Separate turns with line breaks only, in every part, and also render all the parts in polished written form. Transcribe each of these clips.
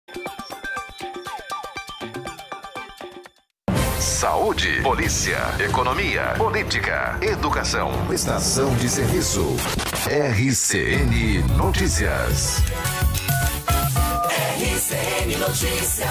Saúde, polícia, economia, política, educação, prestação de serviço. RCN Notícias.
RCN Notícias.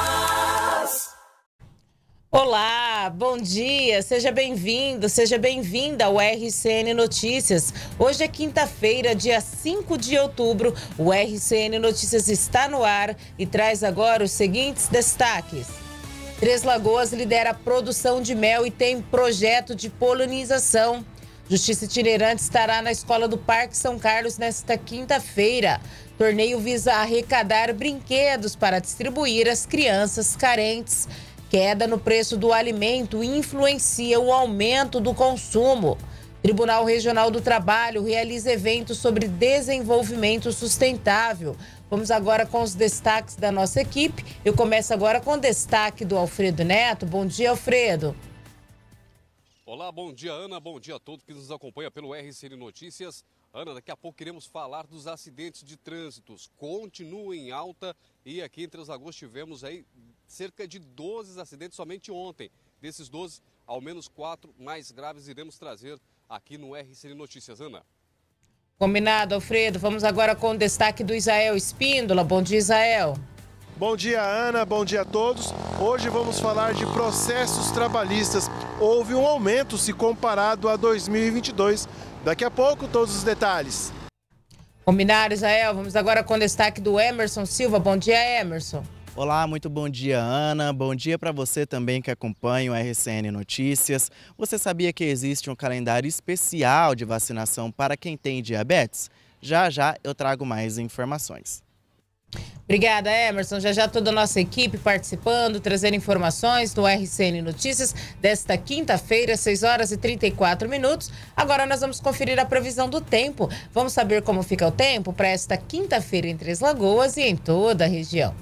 Olá, bom dia, seja bem-vindo, seja bem-vinda ao RCN Notícias. Hoje é quinta-feira, dia 5 de outubro, o RCN Notícias está no ar e traz agora os seguintes destaques. Três Lagoas lidera a produção de mel e tem projeto de polinização. Justiça itinerante estará na Escola do Parque São Carlos nesta quinta-feira. Torneio visa arrecadar brinquedos para distribuir às crianças carentes. Queda no preço do alimento influencia o aumento do consumo. Tribunal Regional do Trabalho realiza eventos sobre desenvolvimento sustentável. Vamos agora com os destaques da nossa equipe. Eu começo agora com o destaque do Alfredo Neto. Bom dia, Alfredo.
Olá, bom dia, Ana. Bom dia a todos que nos acompanham pelo RCN Notícias. Ana, daqui a pouco queremos falar dos acidentes de trânsito. Continuam em alta e aqui em Três Lagoas tivemos aí cerca de 12 acidentes somente ontem. Desses 12, ao menos 4 mais graves iremos trazer aqui no RCN Notícias, Ana.
Combinado, Alfredo. Vamos agora com o destaque do Isael Espíndola. Bom dia, Isael.
Bom dia, Ana. Bom dia a todos. Hoje vamos falar de processos trabalhistas. Houve um aumento se comparado a 2022. Daqui a pouco, todos os detalhes.
Combinado, Isael. Vamos agora com o destaque do Emerson Silva. Bom dia, Emerson.
Olá, muito bom dia, Ana. Bom dia para você também que acompanha o RCN Notícias. Você sabia que existe um calendário especial de vacinação para quem tem diabetes? Já já eu trago mais informações.
Obrigada, Emerson. Já já toda a nossa equipe participando, trazendo informações no RCN Notícias desta quinta-feira, 6 horas e 34 minutos. Agora nós vamos conferir a previsão do tempo. Vamos saber como fica o tempo para esta quinta-feira em Três Lagoas e em toda a região.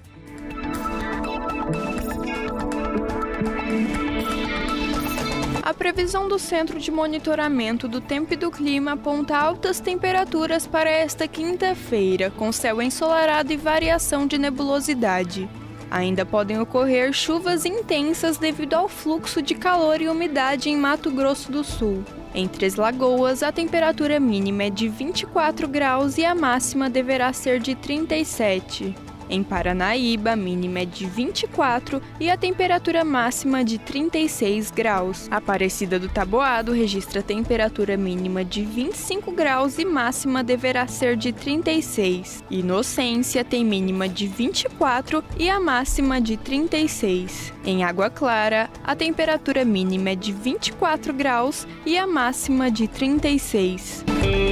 A previsão do Centro de Monitoramento do Tempo e do Clima aponta altas temperaturas para esta quinta-feira, com céu ensolarado e variação de nebulosidade. Ainda podem ocorrer chuvas intensas devido ao fluxo de calor e umidade em Mato Grosso do Sul. Em Três Lagoas, a temperatura mínima é de 24 graus e a máxima deverá ser de 37. Em Paranaíba, a mínima é de 24 e a temperatura máxima de 36 graus. Aparecida do Taboado registra temperatura mínima de 25 graus e máxima deverá ser de 36. Inocência tem mínima de 24 e a máxima de 36. Em Água Clara, a temperatura mínima é de 24 graus e a máxima de 36.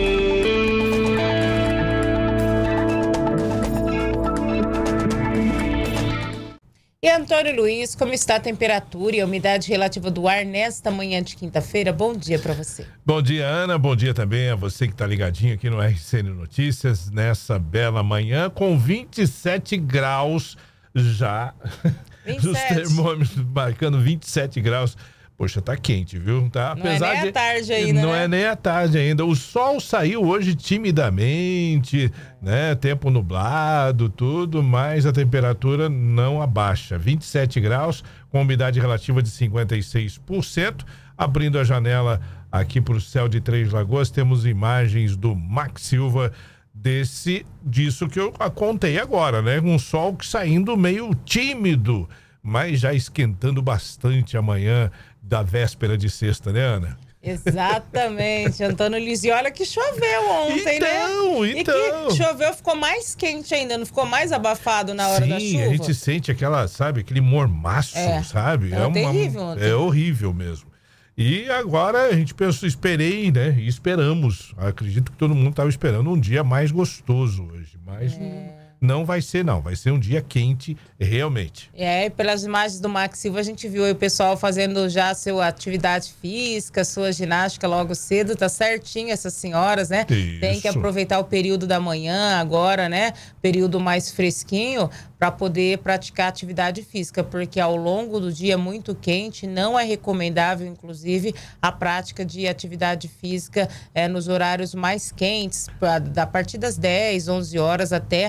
E Antônio Luiz, como está a temperatura e a umidade relativa do ar nesta manhã de quinta-feira? Bom dia para você.
Bom dia, Ana. Bom dia também a você que está ligadinho aqui no RCN Notícias, nessa bela manhã, com 27 graus já. 27. Os termômetros marcando 27 graus. Poxa, tá quente, viu? Tá, apesar
não é nem a tarde ainda,
não
né?
é nem a tarde ainda. O sol saiu hoje timidamente, né? Tempo nublado, tudo, mas a temperatura não abaixa. 27 graus, com umidade relativa de 56%. Abrindo a janela aqui para o céu de Três Lagoas, temos imagens do Max Silva, disso que eu contei agora, né? Um sol saindo meio tímido, mas já esquentando bastante amanhã da véspera de sexta, né, Ana?
Exatamente, Antônio Luiz. E olha que choveu ontem, né? E que choveu, ficou mais quente ainda, não ficou mais abafado na hora da chuva?
Sim, a gente sente aquele mormaço, sabe?
É terrível ontem.
É horrível mesmo. E agora a gente esperei, né? E esperamos. Acredito que todo mundo estava esperando um dia mais gostoso hoje, mas não vai ser, não. Vai ser um dia quente, realmente.
E pelas imagens do Max Silva, a gente viu aí o pessoal fazendo já a sua atividade física, sua ginástica logo cedo. Tá certinho essas senhoras, né?
Isso.
Tem que aproveitar o período da manhã agora, né? Período mais fresquinho, para poder praticar atividade física, porque ao longo do dia muito quente não é recomendável, inclusive, a prática de atividade física nos horários mais quentes, a partir das 10, 11 horas até as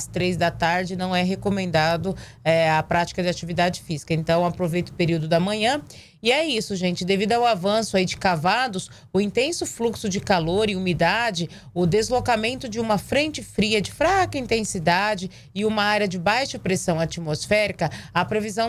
às 3 da tarde, não é recomendado a prática de atividade física. Então, aproveite o período da manhã. E é isso, gente. Devido ao avanço aí de cavados, o intenso fluxo de calor e umidade, o deslocamento de uma frente fria de fraca intensidade e uma área de baixa pressão atmosférica, a previsão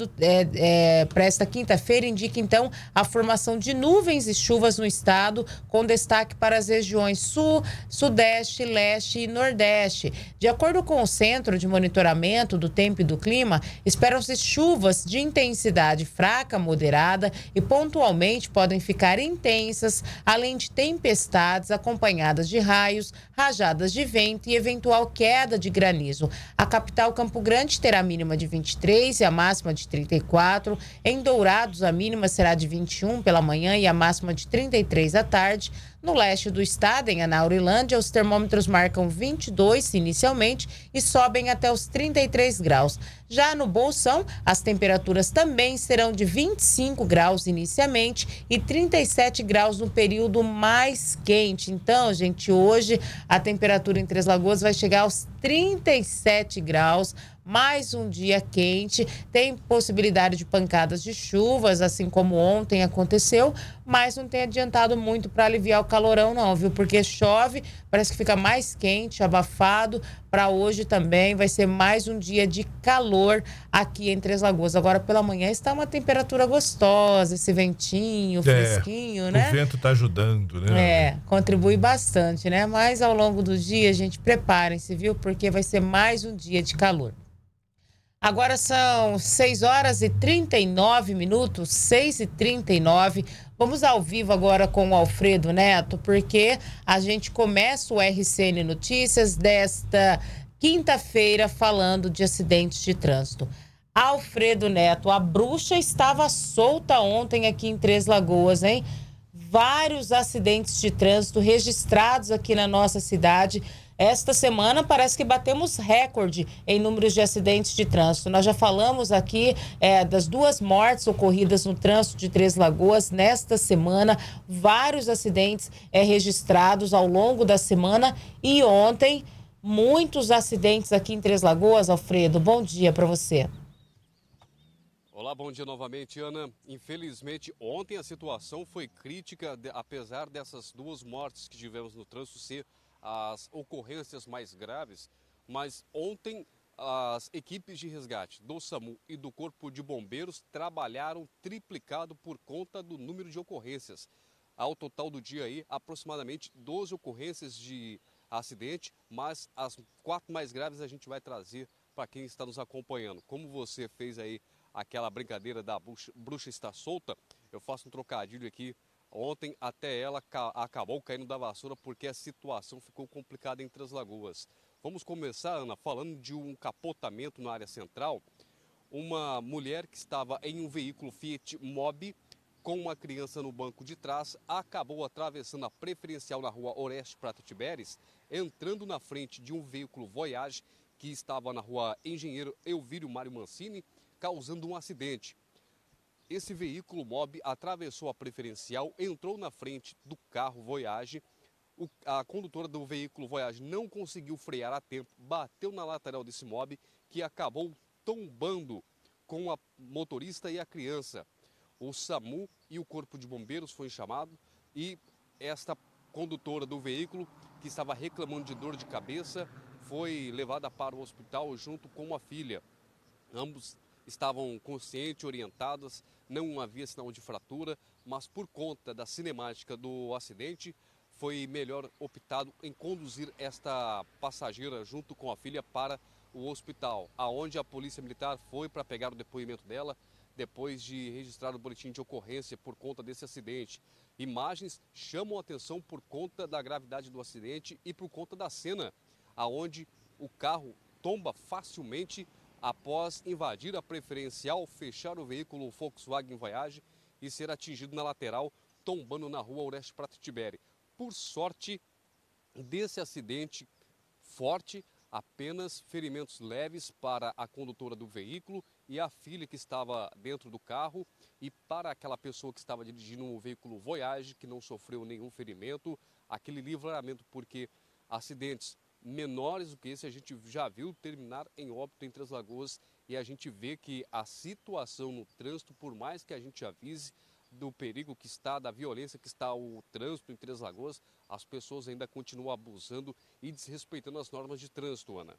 para esta quinta-feira indica, então, a formação de nuvens e chuvas no estado, com destaque para as regiões sul, sudeste, leste e nordeste. De acordo com o Centro de Monitoramento do Tempo e do Clima, esperam-se chuvas de intensidade fraca, moderada, e pontualmente podem ficar intensas, além de tempestades acompanhadas de raios, rajadas de vento e eventual queda de granizo. A capital Campo Grande terá a mínima de 23 e a máxima de 34. Em Dourados, a mínima será de 21 pela manhã e a máxima de 33 à tarde. No leste do estado, em Anaurilândia, os termômetros marcam 22 inicialmente e sobem até os 33 graus. Já no Bolsão, as temperaturas também serão de 25 graus inicialmente e 37 graus no período mais quente. Então, gente, hoje a temperatura em Três Lagoas vai chegar aos 37 graus. Mais um dia quente, tem possibilidade de pancadas de chuvas, assim como ontem aconteceu, mas não tem adiantado muito para aliviar o calorão não, viu? Porque chove, parece que fica mais quente, abafado. Para hoje também vai ser mais um dia de calor aqui em Três Lagoas. Agora pela manhã está uma temperatura gostosa, esse ventinho fresquinho, né?
O vento está ajudando, né?
Contribui bastante, né? Mas ao longo do dia, gente, preparem-se, viu? Porque vai ser mais um dia de calor. Agora são 6 horas e 39 minutos, 6h39. Vamos ao vivo agora com o Alfredo Neto, porque a gente começa o RCN Notícias desta quinta-feira falando de acidentes de trânsito. Alfredo Neto, a bruxa estava solta ontem aqui em Três Lagoas, hein? Vários acidentes de trânsito registrados aqui na nossa cidade. Esta semana parece que batemos recorde em números de acidentes de trânsito. Nós já falamos aqui das 2 mortes ocorridas no trânsito de Três Lagoas nesta semana. Vários acidentes registrados ao longo da semana e ontem muitos acidentes aqui em Três Lagoas. Alfredo, bom dia para você.
Olá, bom dia novamente, Ana. Infelizmente, ontem a situação foi crítica, apesar dessas 2 mortes que tivemos no trânsito ser as ocorrências mais graves, mas ontem as equipes de resgate do SAMU e do Corpo de Bombeiros trabalharam triplicado por conta do número de ocorrências. Ao total do dia aí, aproximadamente 12 ocorrências de acidente, mas as 4 mais graves a gente vai trazer para quem está nos acompanhando. Como você fez aí aquela brincadeira da bruxa está solta, eu faço um trocadilho aqui. Ontem até ela acabou caindo da vassoura porque a situação ficou complicada em Três Lagoas. Vamos começar, Ana, falando de um capotamento na área central. Uma mulher que estava em um veículo Fiat Mobi com uma criança no banco de trás acabou atravessando a preferencial na rua Oreste Prata Tiberes, entrando na frente de um veículo Voyage que estava na rua Engenheiro Elvírio Mário Mancini, causando um acidente. Esse veículo Mobi atravessou a preferencial, entrou na frente do carro Voyage. A condutora do veículo Voyage não conseguiu frear a tempo, bateu na lateral desse Mobi, que acabou tombando com a motorista e a criança. O SAMU e o Corpo de Bombeiros foi chamado e esta condutora do veículo, que estava reclamando de dor de cabeça, foi levada para o hospital junto com a filha. Ambos estavam conscientes, orientadas, não havia sinal de fratura, mas por conta da cinemática do acidente, foi melhor optado em conduzir esta passageira junto com a filha para o hospital, aonde a Polícia Militar foi para pegar o depoimento dela, depois de registrar o boletim de ocorrência por conta desse acidente. Imagens chamam a atenção por conta da gravidade do acidente e por conta da cena, aonde o carro tomba facilmente após invadir a preferencial, fechar o veículo Volkswagen Voyage e ser atingido na lateral, tombando na rua Oreste Prata Tiberi. Por sorte desse acidente forte, apenas ferimentos leves para a condutora do veículo e a filha que estava dentro do carro, e para aquela pessoa que estava dirigindo um veículo Voyage, que não sofreu nenhum ferimento, aquele livramento, porque acidentes menores do que esse a gente já viu terminar em óbito em Três Lagoas, e a gente vê que a situação no trânsito, por mais que a gente avise do perigo que está, da violência que está o trânsito em Três Lagoas, as pessoas ainda continuam abusando e desrespeitando as normas de trânsito, Ana.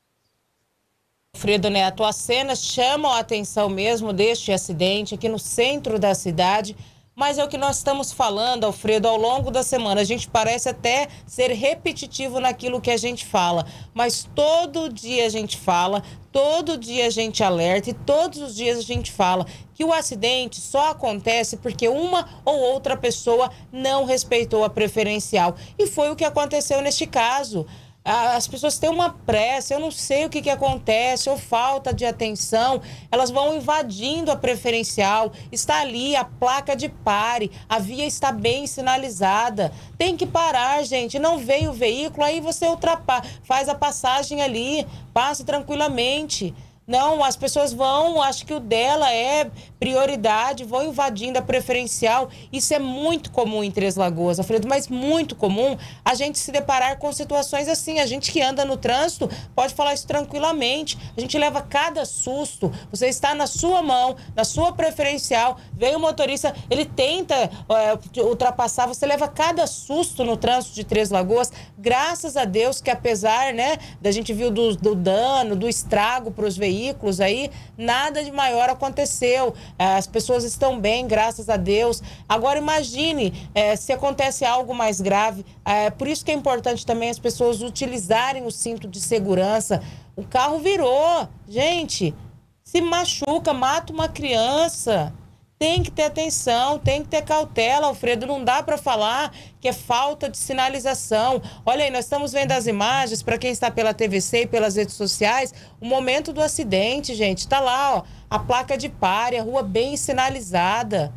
Alfredo Neto, as cenas chamam a atenção mesmo deste acidente aqui no centro da cidade, mas é o que nós estamos falando, Alfredo, ao longo da semana. A gente parece até ser repetitivo naquilo que a gente fala, mas todo dia a gente fala, todo dia a gente alerta e todos os dias a gente fala que o acidente só acontece porque uma ou outra pessoa não respeitou a preferencial. E foi o que aconteceu neste caso. As pessoas têm uma pressa, eu não sei o que acontece, ou falta de atenção, elas vão invadindo a preferencial, está ali a placa de pare, a via está bem sinalizada, tem que parar, gente, não veio o veículo, aí você faz a passagem ali, passa tranquilamente. Não, as pessoas vão, acho que o dela é prioridade, vão invadindo a preferencial. Isso é muito comum em Três Lagoas, Alfredo, mas muito comum a gente se deparar com situações assim. A gente que anda no trânsito pode falar isso tranquilamente. A gente leva cada susto. Você está na sua mão, na sua preferencial, vem o motorista, ele tenta ultrapassar, você leva cada susto no trânsito de Três Lagoas. Graças a Deus que apesar, né, da gente viu do dano, do estrago para os veículos aí, nada de maior aconteceu. As pessoas estão bem, graças a Deus. Agora imagine se acontece algo mais grave. Por isso que é importante também as pessoas utilizarem o cinto de segurança. O carro virou. Gente, se machuca, mata uma criança. Tem que ter atenção, tem que ter cautela, Alfredo. Não dá para falar que é falta de sinalização. Olha aí, nós estamos vendo as imagens, para quem está pela TVC e pelas redes sociais, o momento do acidente, gente. Está lá, ó, a placa de pare, a rua bem sinalizada.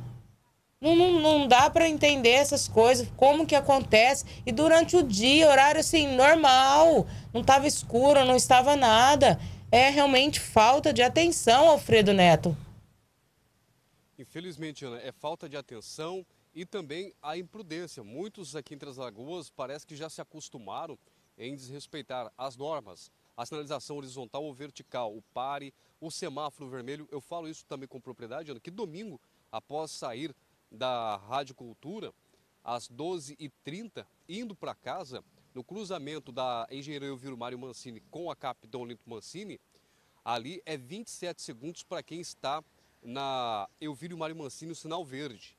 Não dá para entender essas coisas, como que acontece. E durante o dia, horário assim, normal, não estava escuro, não estava nada. É realmente falta de atenção, Alfredo Neto.
Infelizmente, Ana, é falta de atenção e também a imprudência. Muitos aqui em Três Lagoas parece que já se acostumaram em desrespeitar as normas, a sinalização horizontal ou vertical, o pare, o semáforo vermelho. Eu falo isso também com propriedade, Ana, que domingo, após sair da Rádio Cultura, às 12h30, indo para casa, no cruzamento da Engenheiro Elviro Mário Mancini com a Capitão Linto Mancini, ali é 27 segundos para quem está na Elvírio Mário Mancini, o sinal verde.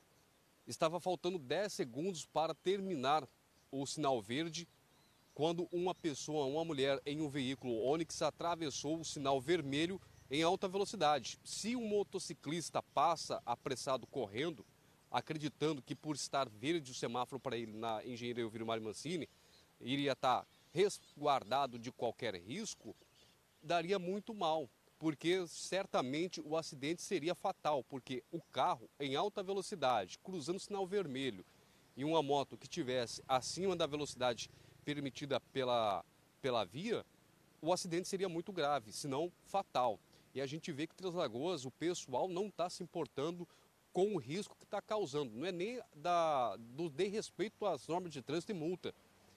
Estava faltando 10 segundos para terminar o sinal verde, quando uma pessoa, uma mulher em um veículo Onix atravessou o sinal vermelho em alta velocidade. Se um motociclista passa apressado correndo, acreditando que por estar verde o semáforo para ele na Engenheiro Elvírio Mário Mancini, iria estar resguardado de qualquer risco, daria muito mal. Porque certamente o acidente seria fatal, porque o carro em alta velocidade, cruzando o sinal vermelho, e uma moto que estivesse acima da velocidade permitida pela via, o acidente seria muito grave, se não fatal. E a gente vê que em Três Lagoas o pessoal não está se importando com o risco que está causando. Não é nem do desrespeito às normas de trânsito e multa,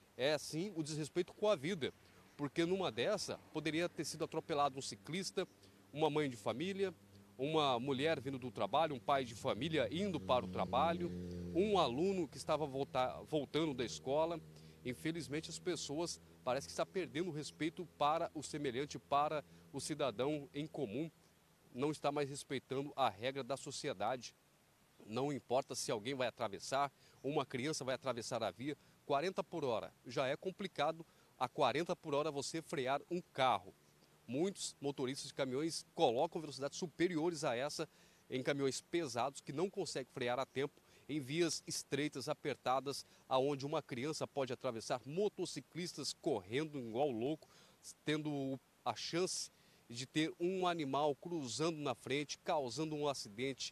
é sim o desrespeito com a vida. Porque numa dessa poderia ter sido atropelado um ciclista, uma mãe de família, uma mulher vindo do trabalho, um pai de família indo para o trabalho, um aluno que estava voltando da escola. Infelizmente as pessoas parecem que estão perdendo o respeito para o semelhante, para o cidadão em comum. Não está mais respeitando a regra da sociedade. Não importa se alguém vai atravessar, uma criança vai atravessar a via, 40 por hora. Já é complicado a 40 por hora você frear um carro. Muitos motoristas de caminhões colocam velocidades superiores a essa em caminhões pesados que não conseguem frear a tempo em vias estreitas, apertadas, aonde uma criança pode atravessar, motociclistas correndo igual louco, tendo a chance de ter um animal cruzando na frente, causando um acidente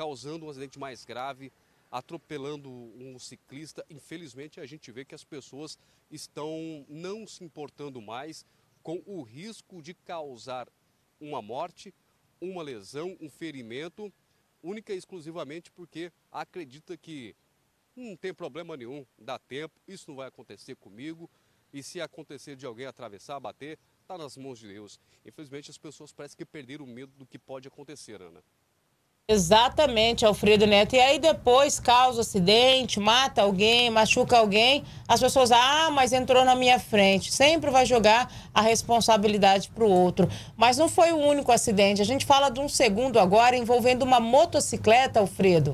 mais grave, atropelando um ciclista. Infelizmente a gente vê que as pessoas estão não se importando mais com o risco de causar uma morte, uma lesão, um ferimento, única e exclusivamente porque acredita que não tem problema nenhum, dá tempo, isso não vai acontecer comigo, E se acontecer de alguém atravessar, bater, está nas mãos de Deus. Infelizmente, as pessoas parecem que perderam o medo do que pode acontecer, Ana.
Exatamente, Alfredo Neto. E aí depois causa acidente, mata alguém, machuca alguém, as pessoas, mas entrou na minha frente. Sempre vai jogar a responsabilidade para o outro. Mas não foi o único acidente. A gente fala de um segundo agora envolvendo uma motocicleta, Alfredo.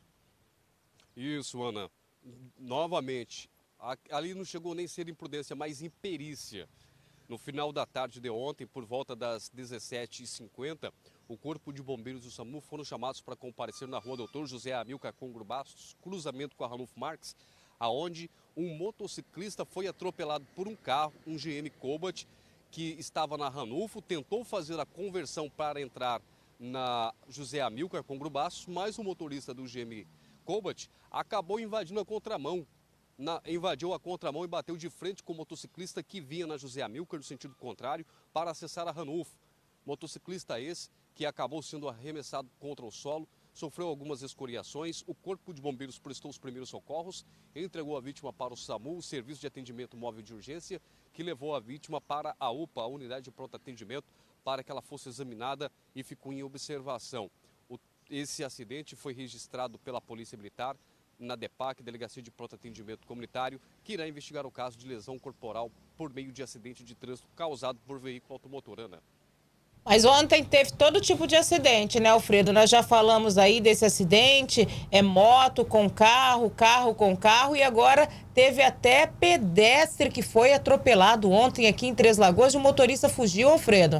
Isso, Ana. Novamente, ali não chegou nem a ser imprudência, mas imperícia. No final da tarde de ontem, por volta das 17h50, o Corpo de Bombeiros do SAMU foram chamados para comparecer na rua Doutor José Amilcar Congro Bastos, cruzamento com a Ranulfo Marques, aonde um motociclista foi atropelado por um carro, um GM Cobalt, que estava na Ranulfo, tentou fazer a conversão para entrar na José Amilcar Congro Bastos, mas o motorista do GM Cobalt acabou invadindo a contramão. Invadiu a contramão e bateu de frente com o motociclista que vinha na José Amilcar no sentido contrário para acessar a Ranulfo. Motociclista esse que acabou sendo arremessado contra o solo, sofreu algumas escoriações. O Corpo de Bombeiros prestou os primeiros socorros, entregou a vítima para o SAMU, o Serviço de Atendimento Móvel de Urgência, que levou a vítima para a UPA, a Unidade de Pronto Atendimento, para que ela fosse examinada e ficou em observação. Esse acidente foi registrado pela Polícia Militar, na DEPAC, Delegacia de Pronto Atendimento Comunitário, que irá investigar o caso de lesão corporal por meio de acidente de trânsito causado por veículo automotor, Ana.
Mas ontem teve todo tipo de acidente, né, Alfredo? Nós já falamos aí desse acidente, moto com carro, carro com carro, e agora teve até pedestre que foi atropelado ontem aqui em Três Lagoas e o motorista fugiu, Alfredo.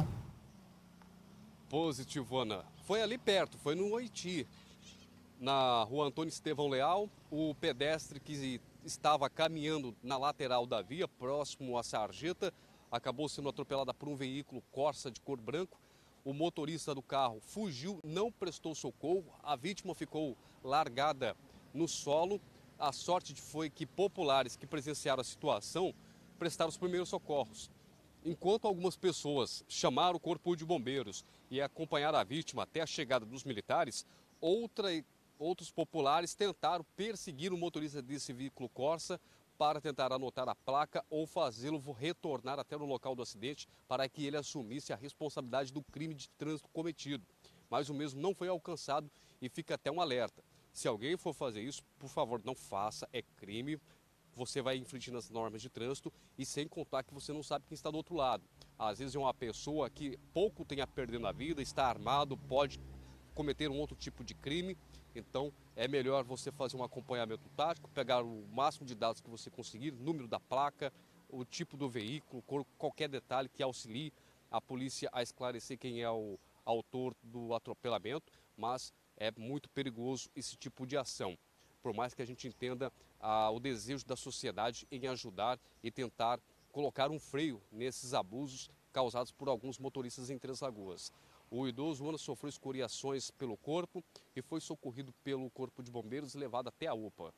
Positivo, Ana. Foi ali perto, foi no Oiti. Na rua Antônio Estevão Leal, o pedestre que estava caminhando na lateral da via, próximo à sarjeta, acabou sendo atropelada por um veículo Corsa de cor branco. O motorista do carro fugiu, não prestou socorro, a vítima ficou largada no solo. A sorte foi que populares que presenciaram a situação prestaram os primeiros socorros. Enquanto algumas pessoas chamaram o Corpo de Bombeiros e acompanharam a vítima até a chegada dos militares, outros populares tentaram perseguir o motorista desse veículo Corsa para tentar anotar a placa ou fazê-lo retornar até o local do acidente para que ele assumisse a responsabilidade do crime de trânsito cometido. Mas o mesmo não foi alcançado e fica até um alerta. Se alguém for fazer isso, por favor, não faça, é crime. Você vai infringir as normas de trânsito e sem contar que você não sabe quem está do outro lado. Às vezes é uma pessoa que pouco tem a perder na vida, está armado, pode cometer um outro tipo de crime. Então, é melhor você fazer um acompanhamento tático, pegar o máximo de dados que você conseguir, número da placa, o tipo do veículo, qualquer detalhe que auxilie a polícia a esclarecer quem é o autor do atropelamento, mas é muito perigoso esse tipo de ação. Por mais que a gente entenda o desejo da sociedade em ajudar e tentar colocar um freio nesses abusos causados por alguns motoristas em Três Lagoas. O idoso Ana sofreu escoriações pelo corpo e foi socorrido pelo Corpo de Bombeiros e levado até a UPA.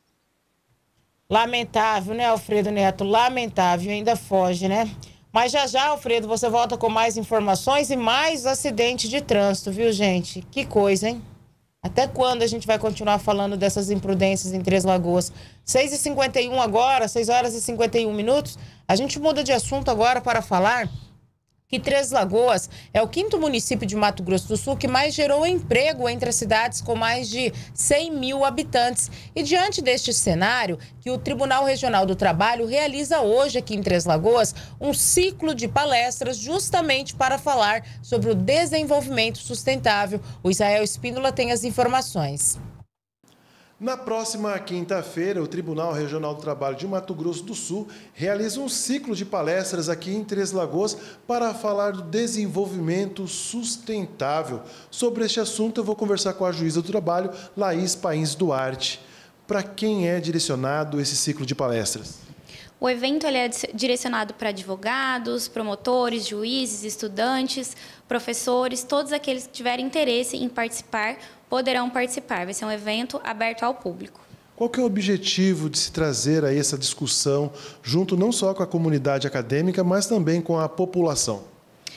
Lamentável, né, Alfredo Neto? Lamentável, ainda foge, né? Mas já, Alfredo, você volta com mais informações e mais acidente de trânsito, viu, gente? Que coisa, hein? Até quando a gente vai continuar falando dessas imprudências em Três Lagoas? 6h51 agora, 6h51. A gente muda de assunto agora para falar que Três Lagoas é o 5º município de Mato Grosso do Sul que mais gerou emprego entre as cidades com mais de 100 mil habitantes. E diante deste cenário, que o Tribunal Regional do Trabalho realiza hoje aqui em Três Lagoas um ciclo de palestras justamente para falar sobre o desenvolvimento sustentável. O Israel Espíndola tem as informações.
Na próxima quinta-feira, o Tribunal Regional do Trabalho de Mato Grosso do Sul realiza um ciclo de palestras aqui em Três Lagoas para falar do desenvolvimento sustentável. Sobre este assunto, eu vou conversar com a juíza do trabalho, Laís Pains Duarte. Para quem é direcionado esse ciclo de palestras?
O evento é direcionado para advogados, promotores, juízes, estudantes, professores, todos aqueles que tiverem interesse em participar poderão participar. Vai ser um evento aberto ao público.
Qual que é o objetivo de se trazer a essa discussão junto não só com a comunidade acadêmica, mas também com a população?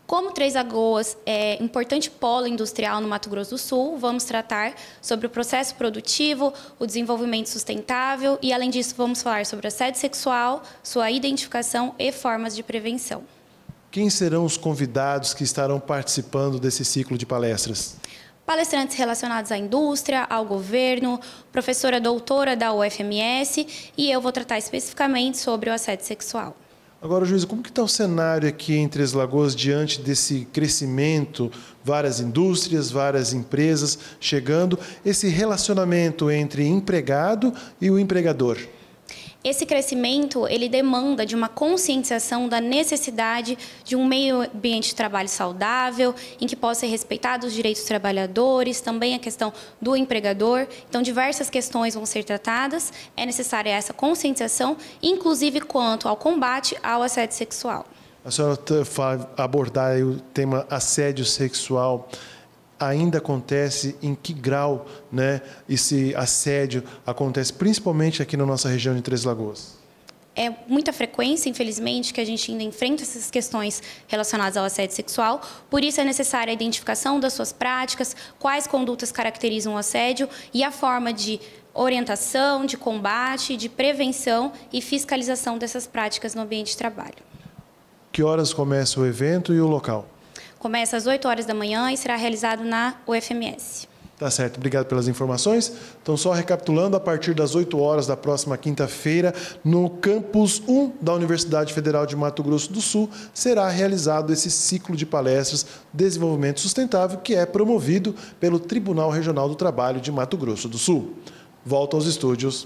Como Três Lagoas é importante polo industrial no Mato Grosso do Sul, vamos tratar sobre o processo produtivo, o desenvolvimento sustentável e, além disso, vamos falar sobre assédio sexual, sua identificação e formas de prevenção.
Quem serão os convidados que estarão participando desse ciclo de palestras?
Palestrantes relacionados à indústria, ao governo, professora doutora da UFMS e eu vou tratar especificamente sobre o assédio sexual.
Agora, juíza, como que está o cenário aqui em Três Lagoas diante desse crescimento, várias indústrias, várias empresas chegando, esse relacionamento entre empregado e o empregador?
Esse crescimento, ele demanda de uma conscientização da necessidade de um meio ambiente de trabalho saudável, em que possa ser respeitados os direitos dos trabalhadores, também a questão do empregador. Então, diversas questões vão ser tratadas, é necessária essa conscientização, inclusive quanto ao combate ao assédio sexual.
A senhora abordar aí o tema assédio sexual. Ainda acontece em que grau, né, esse assédio acontece, principalmente aqui na nossa região de Três Lagoas?
É muita frequência, infelizmente, que a gente ainda enfrenta essas questões relacionadas ao assédio sexual. Por isso é necessária a identificação das suas práticas, quais condutas caracterizam o assédio e a forma de orientação, de combate, de prevenção e fiscalização dessas práticas no ambiente de trabalho.
Que horas começa o evento e o local?
Começa às 8 horas da manhã e será realizado na UFMS.
Tá certo, obrigado pelas informações. Então, só recapitulando, a partir das 8 horas da próxima quinta-feira, no campus 1 da Universidade Federal de Mato Grosso do Sul, será realizado esse ciclo de palestras Desenvolvimento Sustentável, que é promovido pelo Tribunal Regional do Trabalho de Mato Grosso do Sul. Volto aos estúdios.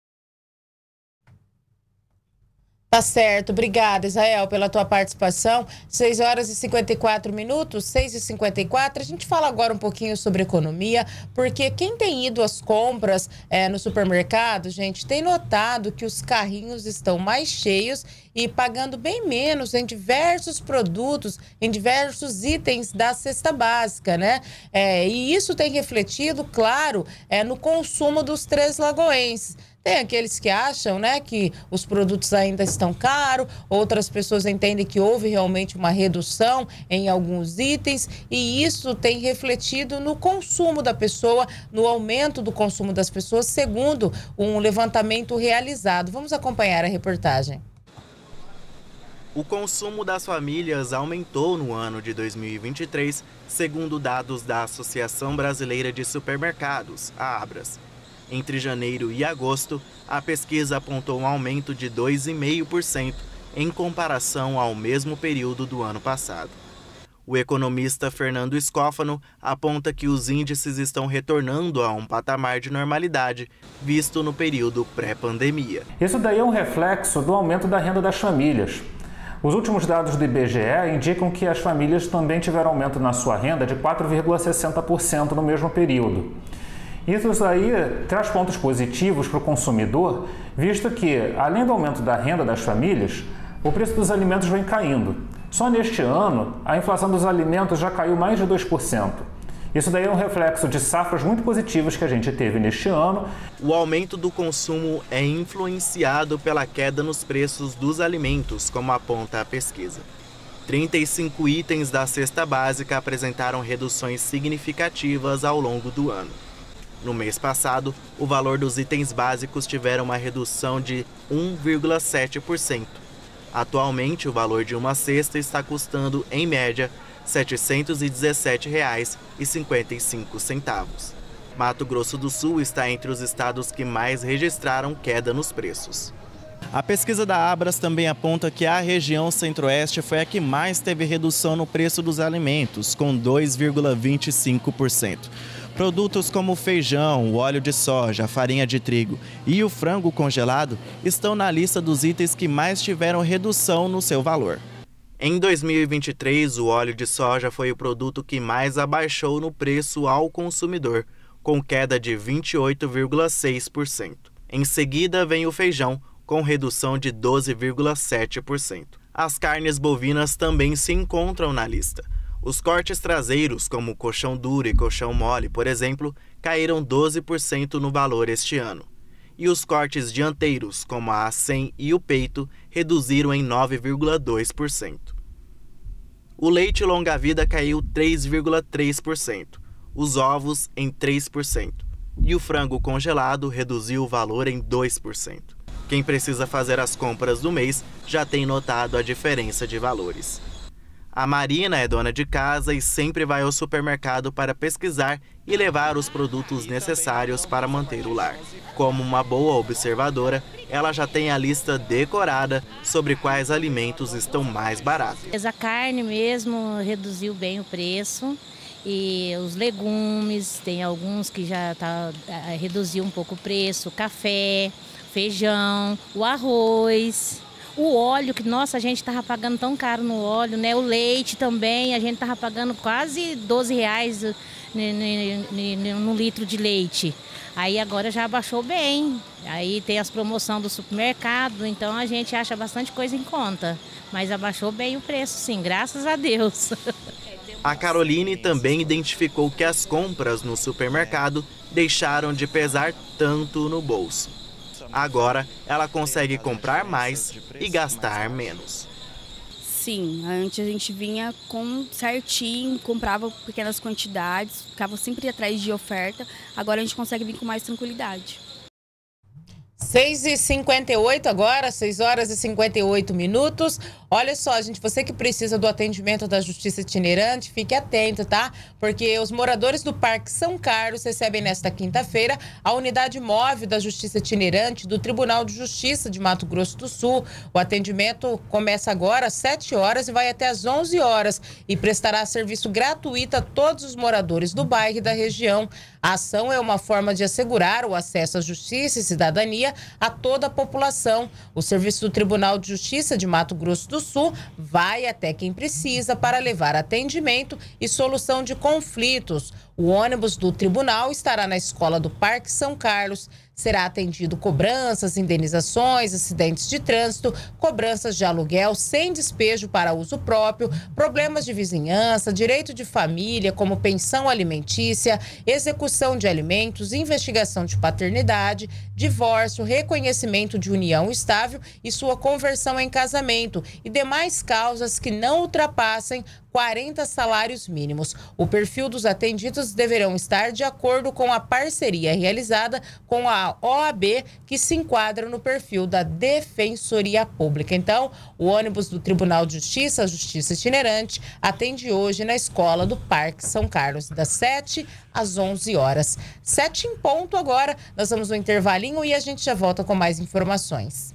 Tá certo, obrigada, Israel, pela tua participação. 6 horas e 54 minutos, 6h54. A gente fala agora um pouquinho sobre economia, porque quem tem ido às compras no supermercado, gente, tem notado que os carrinhos estão mais cheios e pagando bem menos em diversos produtos, em diversos itens da cesta básica, né? E isso tem refletido, claro, no consumo dos treslagoenses. Tem aqueles que acham, né, que os produtos ainda estão caros, outras pessoas entendem que houve realmente uma redução em alguns itens e isso tem refletido no consumo da pessoa, no aumento do consumo das pessoas, segundo um levantamento realizado. Vamos acompanhar a reportagem.
O consumo das famílias aumentou no ano de 2023, segundo dados da Associação Brasileira de Supermercados, a Abras. Entre janeiro e agosto, a pesquisa apontou um aumento de 2,5% em comparação ao mesmo período do ano passado. O economista Fernando Escófano aponta que os índices estão retornando a um patamar de normalidade visto no período pré-pandemia.
Isso daí é um reflexo do aumento da renda das famílias. Os últimos dados do IBGE indicam que as famílias também tiveram aumento na sua renda de 4,60% no mesmo período. Isso aí traz pontos positivos para o consumidor, visto que, além do aumento da renda das famílias, o preço dos alimentos vem caindo. Só neste ano, a inflação dos alimentos já caiu mais de 2%. Isso daí é um reflexo de safras muito positivas que a gente teve neste ano.
O aumento do consumo é influenciado pela queda nos preços dos alimentos, como aponta a pesquisa. 35 itens da cesta básica apresentaram reduções significativas ao longo do ano. No mês passado, o valor dos itens básicos tiveram uma redução de 1,7%. Atualmente, o valor de uma cesta está custando, em média, R$ 717,55. Mato Grosso do Sul está entre os estados que mais registraram queda nos preços. A pesquisa da Abras também aponta que a região centro-oeste foi a que mais teve redução no preço dos alimentos, com 2,25%. Produtos como o feijão, o óleo de soja, a farinha de trigo e o frango congelado estão na lista dos itens que mais tiveram redução no seu valor. Em 2023, o óleo de soja foi o produto que mais abaixou no preço ao consumidor, com queda de 28,6%. Em seguida, vem o feijão, com redução de 12,7%. As carnes bovinas também se encontram na lista. Os cortes traseiros, como colchão duro e colchão mole, por exemplo, caíram 12% no valor este ano. E os cortes dianteiros, como a acém e o peito, reduziram em 9,2%. O leite longa-vida caiu 3,3%, os ovos em 3% e o frango congelado reduziu o valor em 2%. Quem precisa fazer as compras do mês já tem notado a diferença de valores. A Marina é dona de casa e sempre vai ao supermercado para pesquisar e levar os produtos necessários para manter o lar. Como uma boa observadora, ela já tem a lista decorada sobre quais alimentos estão mais baratos.
A carne mesmo reduziu bem o preço e os legumes, tem alguns que já reduziu um pouco o preço, café, feijão, o arroz. O óleo, que nossa, a gente estava pagando tão caro no óleo, né? O leite também, a gente estava pagando quase R$12 no litro de leite. Aí agora já abaixou bem. Aí tem as promoções do supermercado, então a gente acha bastante coisa em conta. Mas abaixou bem o preço, sim, graças a Deus.
A Caroline também identificou que as compras no supermercado deixaram de pesar tanto no bolso. Agora, ela consegue comprar mais e gastar menos.
Sim, antes a gente vinha com certinho, comprava pequenas quantidades, ficava sempre atrás de oferta. Agora a gente consegue vir com mais tranquilidade.
6h58 agora, 6 horas e 58 minutos. Olha só, gente, você que precisa do atendimento da Justiça Itinerante, fique atento, tá? Porque os moradores do Parque São Carlos recebem nesta quinta-feira a unidade móvel da Justiça Itinerante do Tribunal de Justiça de Mato Grosso do Sul. O atendimento começa agora às 7 horas e vai até às 11 horas e prestará serviço gratuito a todos os moradores do bairro e da região. A ação é uma forma de assegurar o acesso à justiça e cidadania a toda a população. O serviço do Tribunal de Justiça de Mato Grosso do Sul vai até quem precisa para levar atendimento e solução de conflitos. O ônibus do tribunal estará na escola do Parque São Carlos. Será atendido cobranças, indenizações, acidentes de trânsito, cobranças de aluguel sem despejo para uso próprio, problemas de vizinhança, direito de família, como pensão alimentícia, execução de alimentos, investigação de paternidade, divórcio, reconhecimento de união estável e sua conversão em casamento e demais causas que não ultrapassem 40 salários mínimos. O perfil dos atendidos deverão estar de acordo com a parceria realizada com a OAB, que se enquadra no perfil da Defensoria Pública. Então, o ônibus do Tribunal de Justiça, a Justiça Itinerante, atende hoje na escola do Parque São Carlos, das 7 às 11 horas. 7 em ponto agora, nós vamos no intervalinho e a gente já volta com mais informações.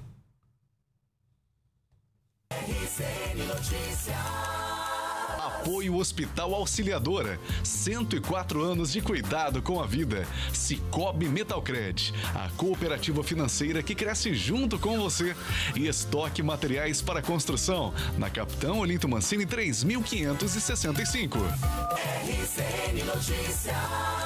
Apoio Hospital Auxiliadora, 104 anos de cuidado com a vida. Sicoob Metalcred, a cooperativa financeira que cresce junto com você. E estoque materiais para construção, na Capitão Olinto Mancini 3565.
RCN Notícias.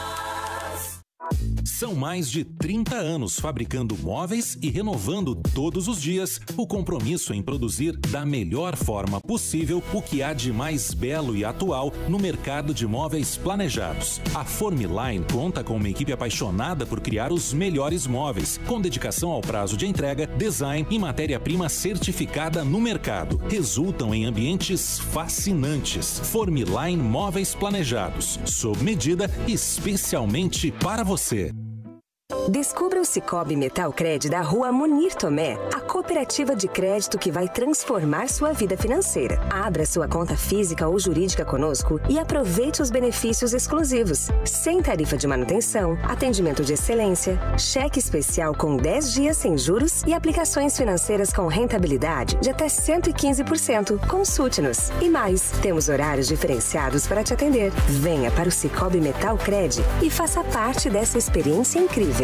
São mais de 30 anos fabricando móveis e renovando todos os dias o compromisso em produzir da melhor forma possível o que há de mais belo e atual no mercado de móveis planejados. A Formline conta com uma equipe apaixonada por criar os melhores móveis, com dedicação ao prazo de entrega, design e matéria-prima certificada no mercado. Resultam em ambientes fascinantes. Formline Móveis Planejados, sob medida especialmente para você.
Descubra o Sicoob Metalcred da Rua Munir Tomé, a cooperativa de crédito que vai transformar sua vida financeira. Abra sua conta física ou jurídica conosco e aproveite os benefícios exclusivos. Sem tarifa de manutenção, atendimento de excelência, cheque especial com 10 dias sem juros e aplicações financeiras com rentabilidade de até 115%. Consulte-nos. E mais, temos horários diferenciados para te atender. Venha para o Sicoob Metalcred e faça parte dessa experiência incrível.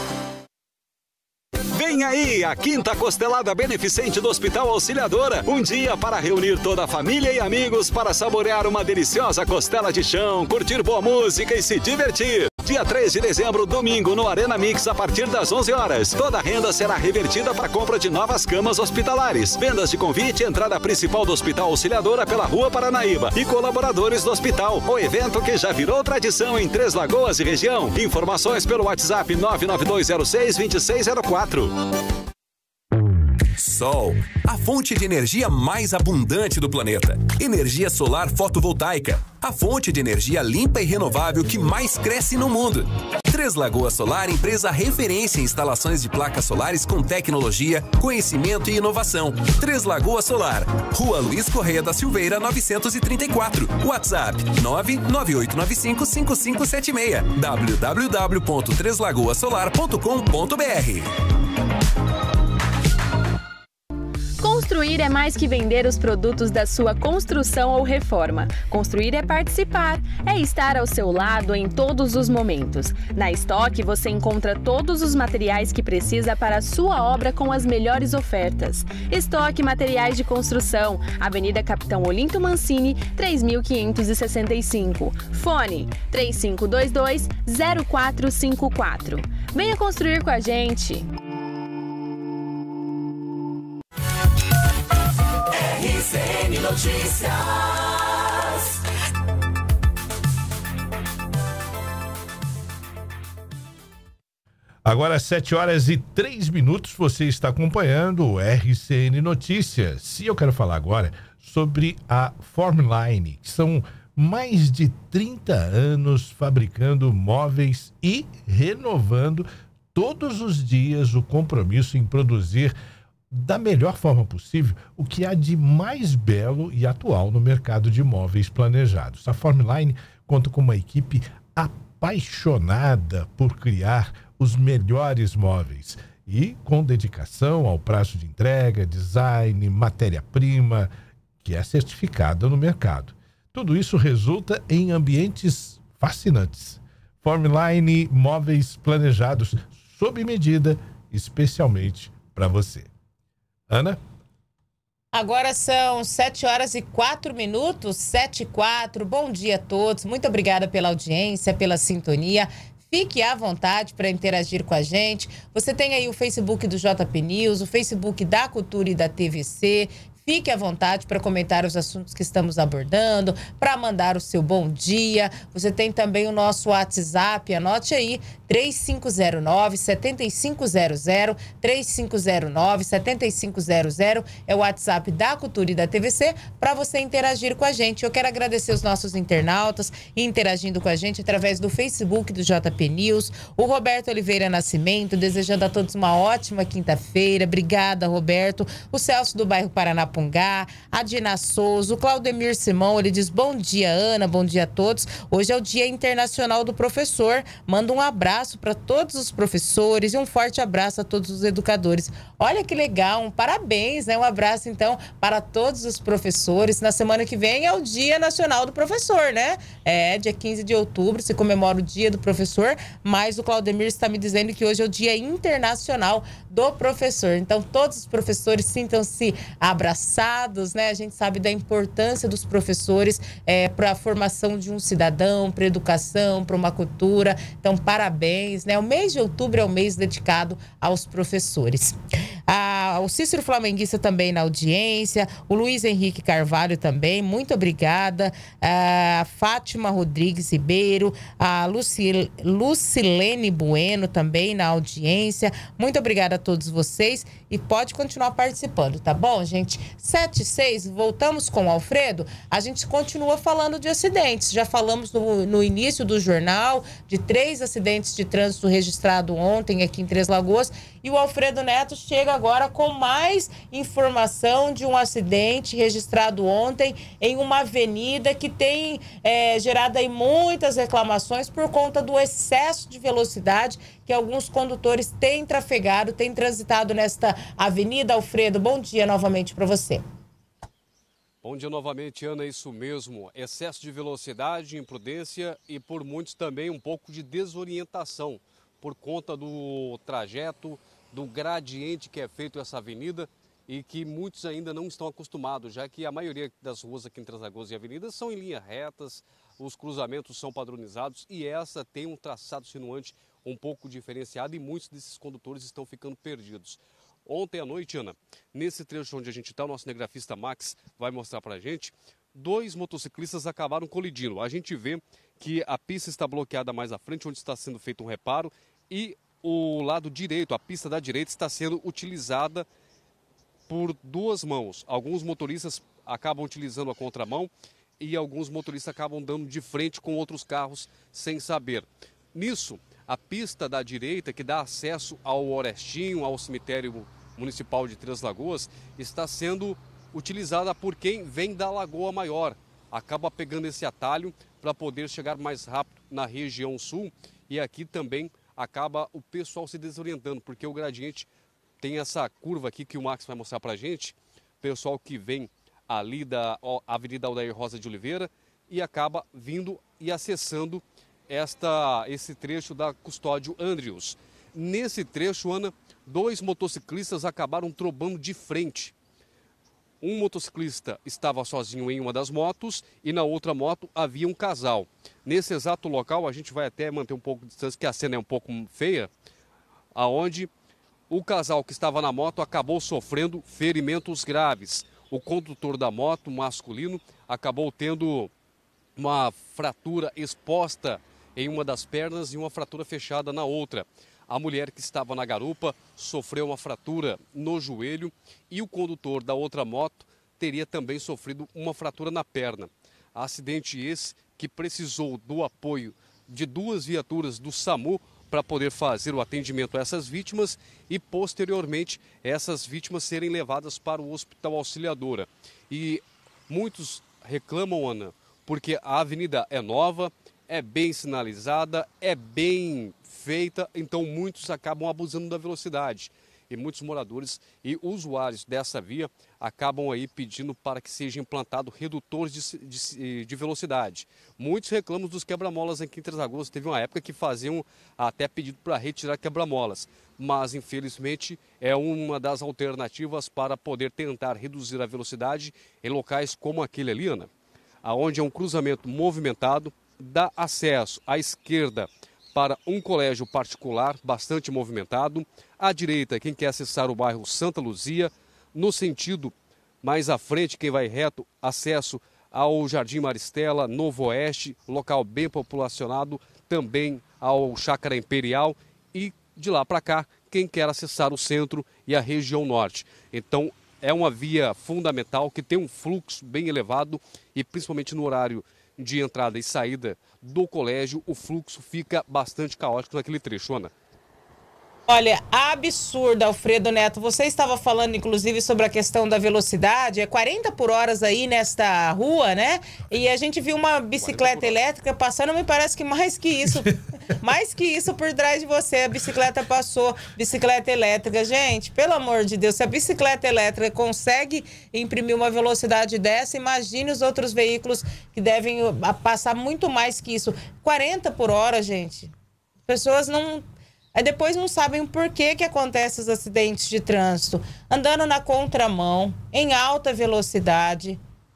Vem aí a quinta costelada beneficente do Hospital Auxiliadora. Um dia para reunir toda a família e amigos para saborear uma deliciosa costela de chão, curtir boa música e se divertir. Dia 3 de dezembro, domingo, no Arena Mix, a partir das 11 horas. Toda a renda será revertida para a compra de novas camas hospitalares. Vendas de convite, entrada principal do Hospital Auxiliadora pela Rua Paranaíba e colaboradores do hospital. O evento que já virou tradição em Três Lagoas e região. Informações pelo WhatsApp 99206-2604.
Sol, a fonte de energia mais abundante do planeta. Energia solar fotovoltaica, a fonte de energia limpa e renovável que mais cresce no mundo. Três Lagoas Solar, empresa referência em instalações de placas solares com tecnologia, conhecimento e inovação. Três Lagoas Solar, Rua Luiz Correia da Silveira, 934. WhatsApp 998955576. www.treslagoasolar.com.br.
Construir é mais que vender os produtos da sua construção ou reforma. Construir é participar, é estar ao seu lado em todos os momentos. Na Estoque você encontra todos os materiais que precisa para a sua obra com as melhores ofertas. Estoque Materiais de Construção, Avenida Capitão Olinto Mancini, 3565. Fone 3522-0454. Venha construir com a gente!
RCN Notícias.
Agora, 7h03, você está acompanhando o RCN Notícias. E eu quero falar agora sobre a Formline, que são mais de 30 anos fabricando móveis e renovando todos os dias o compromisso em produzir da melhor forma possível o que há de mais belo e atual no mercado de móveis planejados. A Formline conta com uma equipe apaixonada por criar os melhores móveis e com dedicação ao prazo de entrega, design, matéria-prima, que é certificada no mercado. Tudo isso resulta em ambientes fascinantes. Formline Móveis planejados sob medida, especialmente para você. Ana?
Agora são 7h04, 7h04. Bom dia a todos. Muito obrigada pela audiência, pela sintonia. Fique à vontade para interagir com a gente. Você tem aí o Facebook do JP News, o Facebook da Cultura e da TVC. Fique à vontade para comentar os assuntos que estamos abordando, para mandar o seu bom dia. Você tem também o nosso WhatsApp, anote aí, 3509-7500, 3509-7500 é o WhatsApp da Cultura e da TVC para você interagir com a gente. Eu quero agradecer os nossos internautas interagindo com a gente através do Facebook do JP News, o Roberto Oliveira Nascimento, desejando a todos uma ótima quinta-feira. Obrigada, Roberto. O Celso do bairro Paranapunga, a Dina Souza, o Claudemir Simão, ele diz: bom dia, Ana, bom dia a todos. Hoje é o Dia Internacional do Professor. Manda um abraço para todos os professores e um forte abraço a todos os educadores. Olha que legal, um parabéns, né? Um abraço, então, para todos os professores. Na semana que vem é o Dia Nacional do Professor, né? Dia 15 de outubro se comemora o Dia do Professor, mas o Claudemir está me dizendo que hoje é o Dia Internacional do Professor. Então, todos os professores sintam-se abraçados, né? A gente sabe da importância dos professores para a formação de um cidadão, para a educação, para uma cultura. Então, parabéns, né? O mês de outubro é o mês dedicado aos professores. O Cícero Flamenguista também na audiência, o Luiz Henrique Carvalho também, muito obrigada. A Fátima Rodrigues Ribeiro, a Lucilene Bueno também na audiência. Muito obrigada a todos vocês e pode continuar participando, tá bom, gente? 7h06, voltamos com o Alfredo. A gente continua falando de acidentes. Já falamos no início do jornal de 3 acidentes de trânsito registrados ontem aqui em Três Lagoas. E o Alfredo Neto chega agora com mais informação de um acidente registrado ontem em uma avenida que tem gerado aí muitas reclamações por conta do excesso de velocidade que alguns condutores têm trafegado, têm transitado nesta avenida. Alfredo, bom dia novamente para você.
Bom dia novamente, Ana, isso mesmo. Excesso de velocidade, imprudência e por muitos também um pouco de desorientação por conta do trajeto, do gradiente que é feito essa avenida e que muitos ainda não estão acostumados, já que a maioria das ruas aqui em Três Lagoas e avenidas são em linhas retas, os cruzamentos são padronizados e essa tem um traçado sinuante um pouco diferenciado e muitos desses condutores estão ficando perdidos. Ontem à noite, Ana, nesse trecho onde a gente está, o nosso cinegrafista Max vai mostrar para a gente, 2 motociclistas acabaram colidindo. A gente vê que a pista está bloqueada mais à frente, onde está sendo feito um reparo, e o lado direito, a pista da direita, está sendo utilizada por duas mãos. Alguns motoristas acabam utilizando a contramão e alguns motoristas acabam dando de frente com outros carros sem saber. Nisso, a pista da direita, que dá acesso ao Orestinho, ao cemitério municipal de Três Lagoas, está sendo utilizada por quem vem da Lagoa Maior. Acaba pegando esse atalho para poder chegar mais rápido na região sul, e aqui também acaba o pessoal se desorientando, porque o gradiente tem essa curva aqui que o Max vai mostrar para a gente, pessoal que vem ali da Avenida Aldair Rosa de Oliveira e acaba vindo e acessando esse trecho da Custódio Andrews. Nesse trecho, Ana, 2 motociclistas acabaram trombando de frente. Um motociclista estava sozinho em uma das motos e na outra moto havia um casal. Nesse exato local, a gente vai até manter um pouco de distância, que a cena é um pouco feia, aonde o casal que estava na moto acabou sofrendo ferimentos graves. O condutor da moto, masculino, acabou tendo uma fratura exposta em uma das pernas e uma fratura fechada na outra. A mulher que estava na garupa sofreu uma fratura no joelho e o condutor da outra moto teria também sofrido uma fratura na perna. Acidente esse que precisou do apoio de 2 viaturas do SAMU para poder fazer o atendimento a essas vítimas e, posteriormente, essas vítimas serem levadas para o Hospital Auxiliadora. E muitos reclamam, Ana, porque a avenida é nova, é bem sinalizada, é bem feita, então muitos acabam abusando da velocidade. E muitos moradores e usuários dessa via acabam aí pedindo para que seja implantado redutores de velocidade. Muitos reclamam dos quebra-molas aqui em Três Lagoas. Teve uma época que faziam até pedido para retirar quebra-molas, mas infelizmente é uma das alternativas para poder tentar reduzir a velocidade em locais como aquele ali, Ana, onde é um cruzamento movimentado, dá acesso à esquerda para um colégio particular bastante movimentado. À direita, quem quer acessar o bairro Santa Luzia. No sentido mais à frente, quem vai reto, acesso ao Jardim Maristela, Novo Oeste, local bem populacionado, também ao Chácara Imperial. E de lá para cá, quem quer acessar o centro e a região norte. Então, é uma via fundamental que tem um fluxo bem elevado e principalmente no horário de entrada e saída do colégio, o fluxo fica bastante caótico naquele trecho, Ana.
Olha, absurdo, Alfredo Neto. Você estava falando, inclusive, sobre a questão da velocidade. É 40 por hora aí nesta rua, né? E a gente viu uma bicicleta elétrica passando, me parece que mais que isso por trás de você. A bicicleta passou, bicicleta elétrica. Gente, pelo amor de Deus, se a bicicleta elétrica consegue imprimir uma velocidade dessa, imagine os outros veículos que devem passar muito mais que isso. 40 por hora, gente. Pessoas não... Aí depois não sabem por que acontecem os acidentes de trânsito. Andando na contramão, em alta velocidade.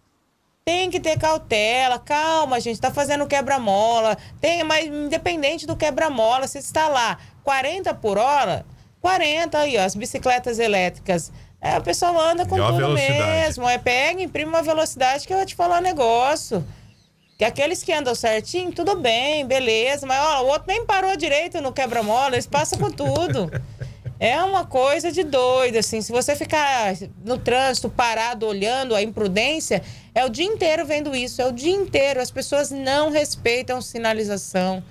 Tem que ter cautela. Calma, gente, tá fazendo quebra-mola. Mas independente do quebra-mola, se está lá 40 por hora, 40 aí, ó, as bicicletas elétricas. O pessoal anda com tudo mesmo. Pega, imprime uma velocidade que eu vou te falar um negócio. Que aqueles que andam certinho, tudo bem, beleza. Mas ó, o outro nem parou direito no quebra-mola, eles passam com tudo. É uma coisa de doido, assim. Se você ficar no trânsito parado, olhando a imprudência, é o dia inteiro vendo isso. É o dia inteiro. As pessoas não respeitam sinalização.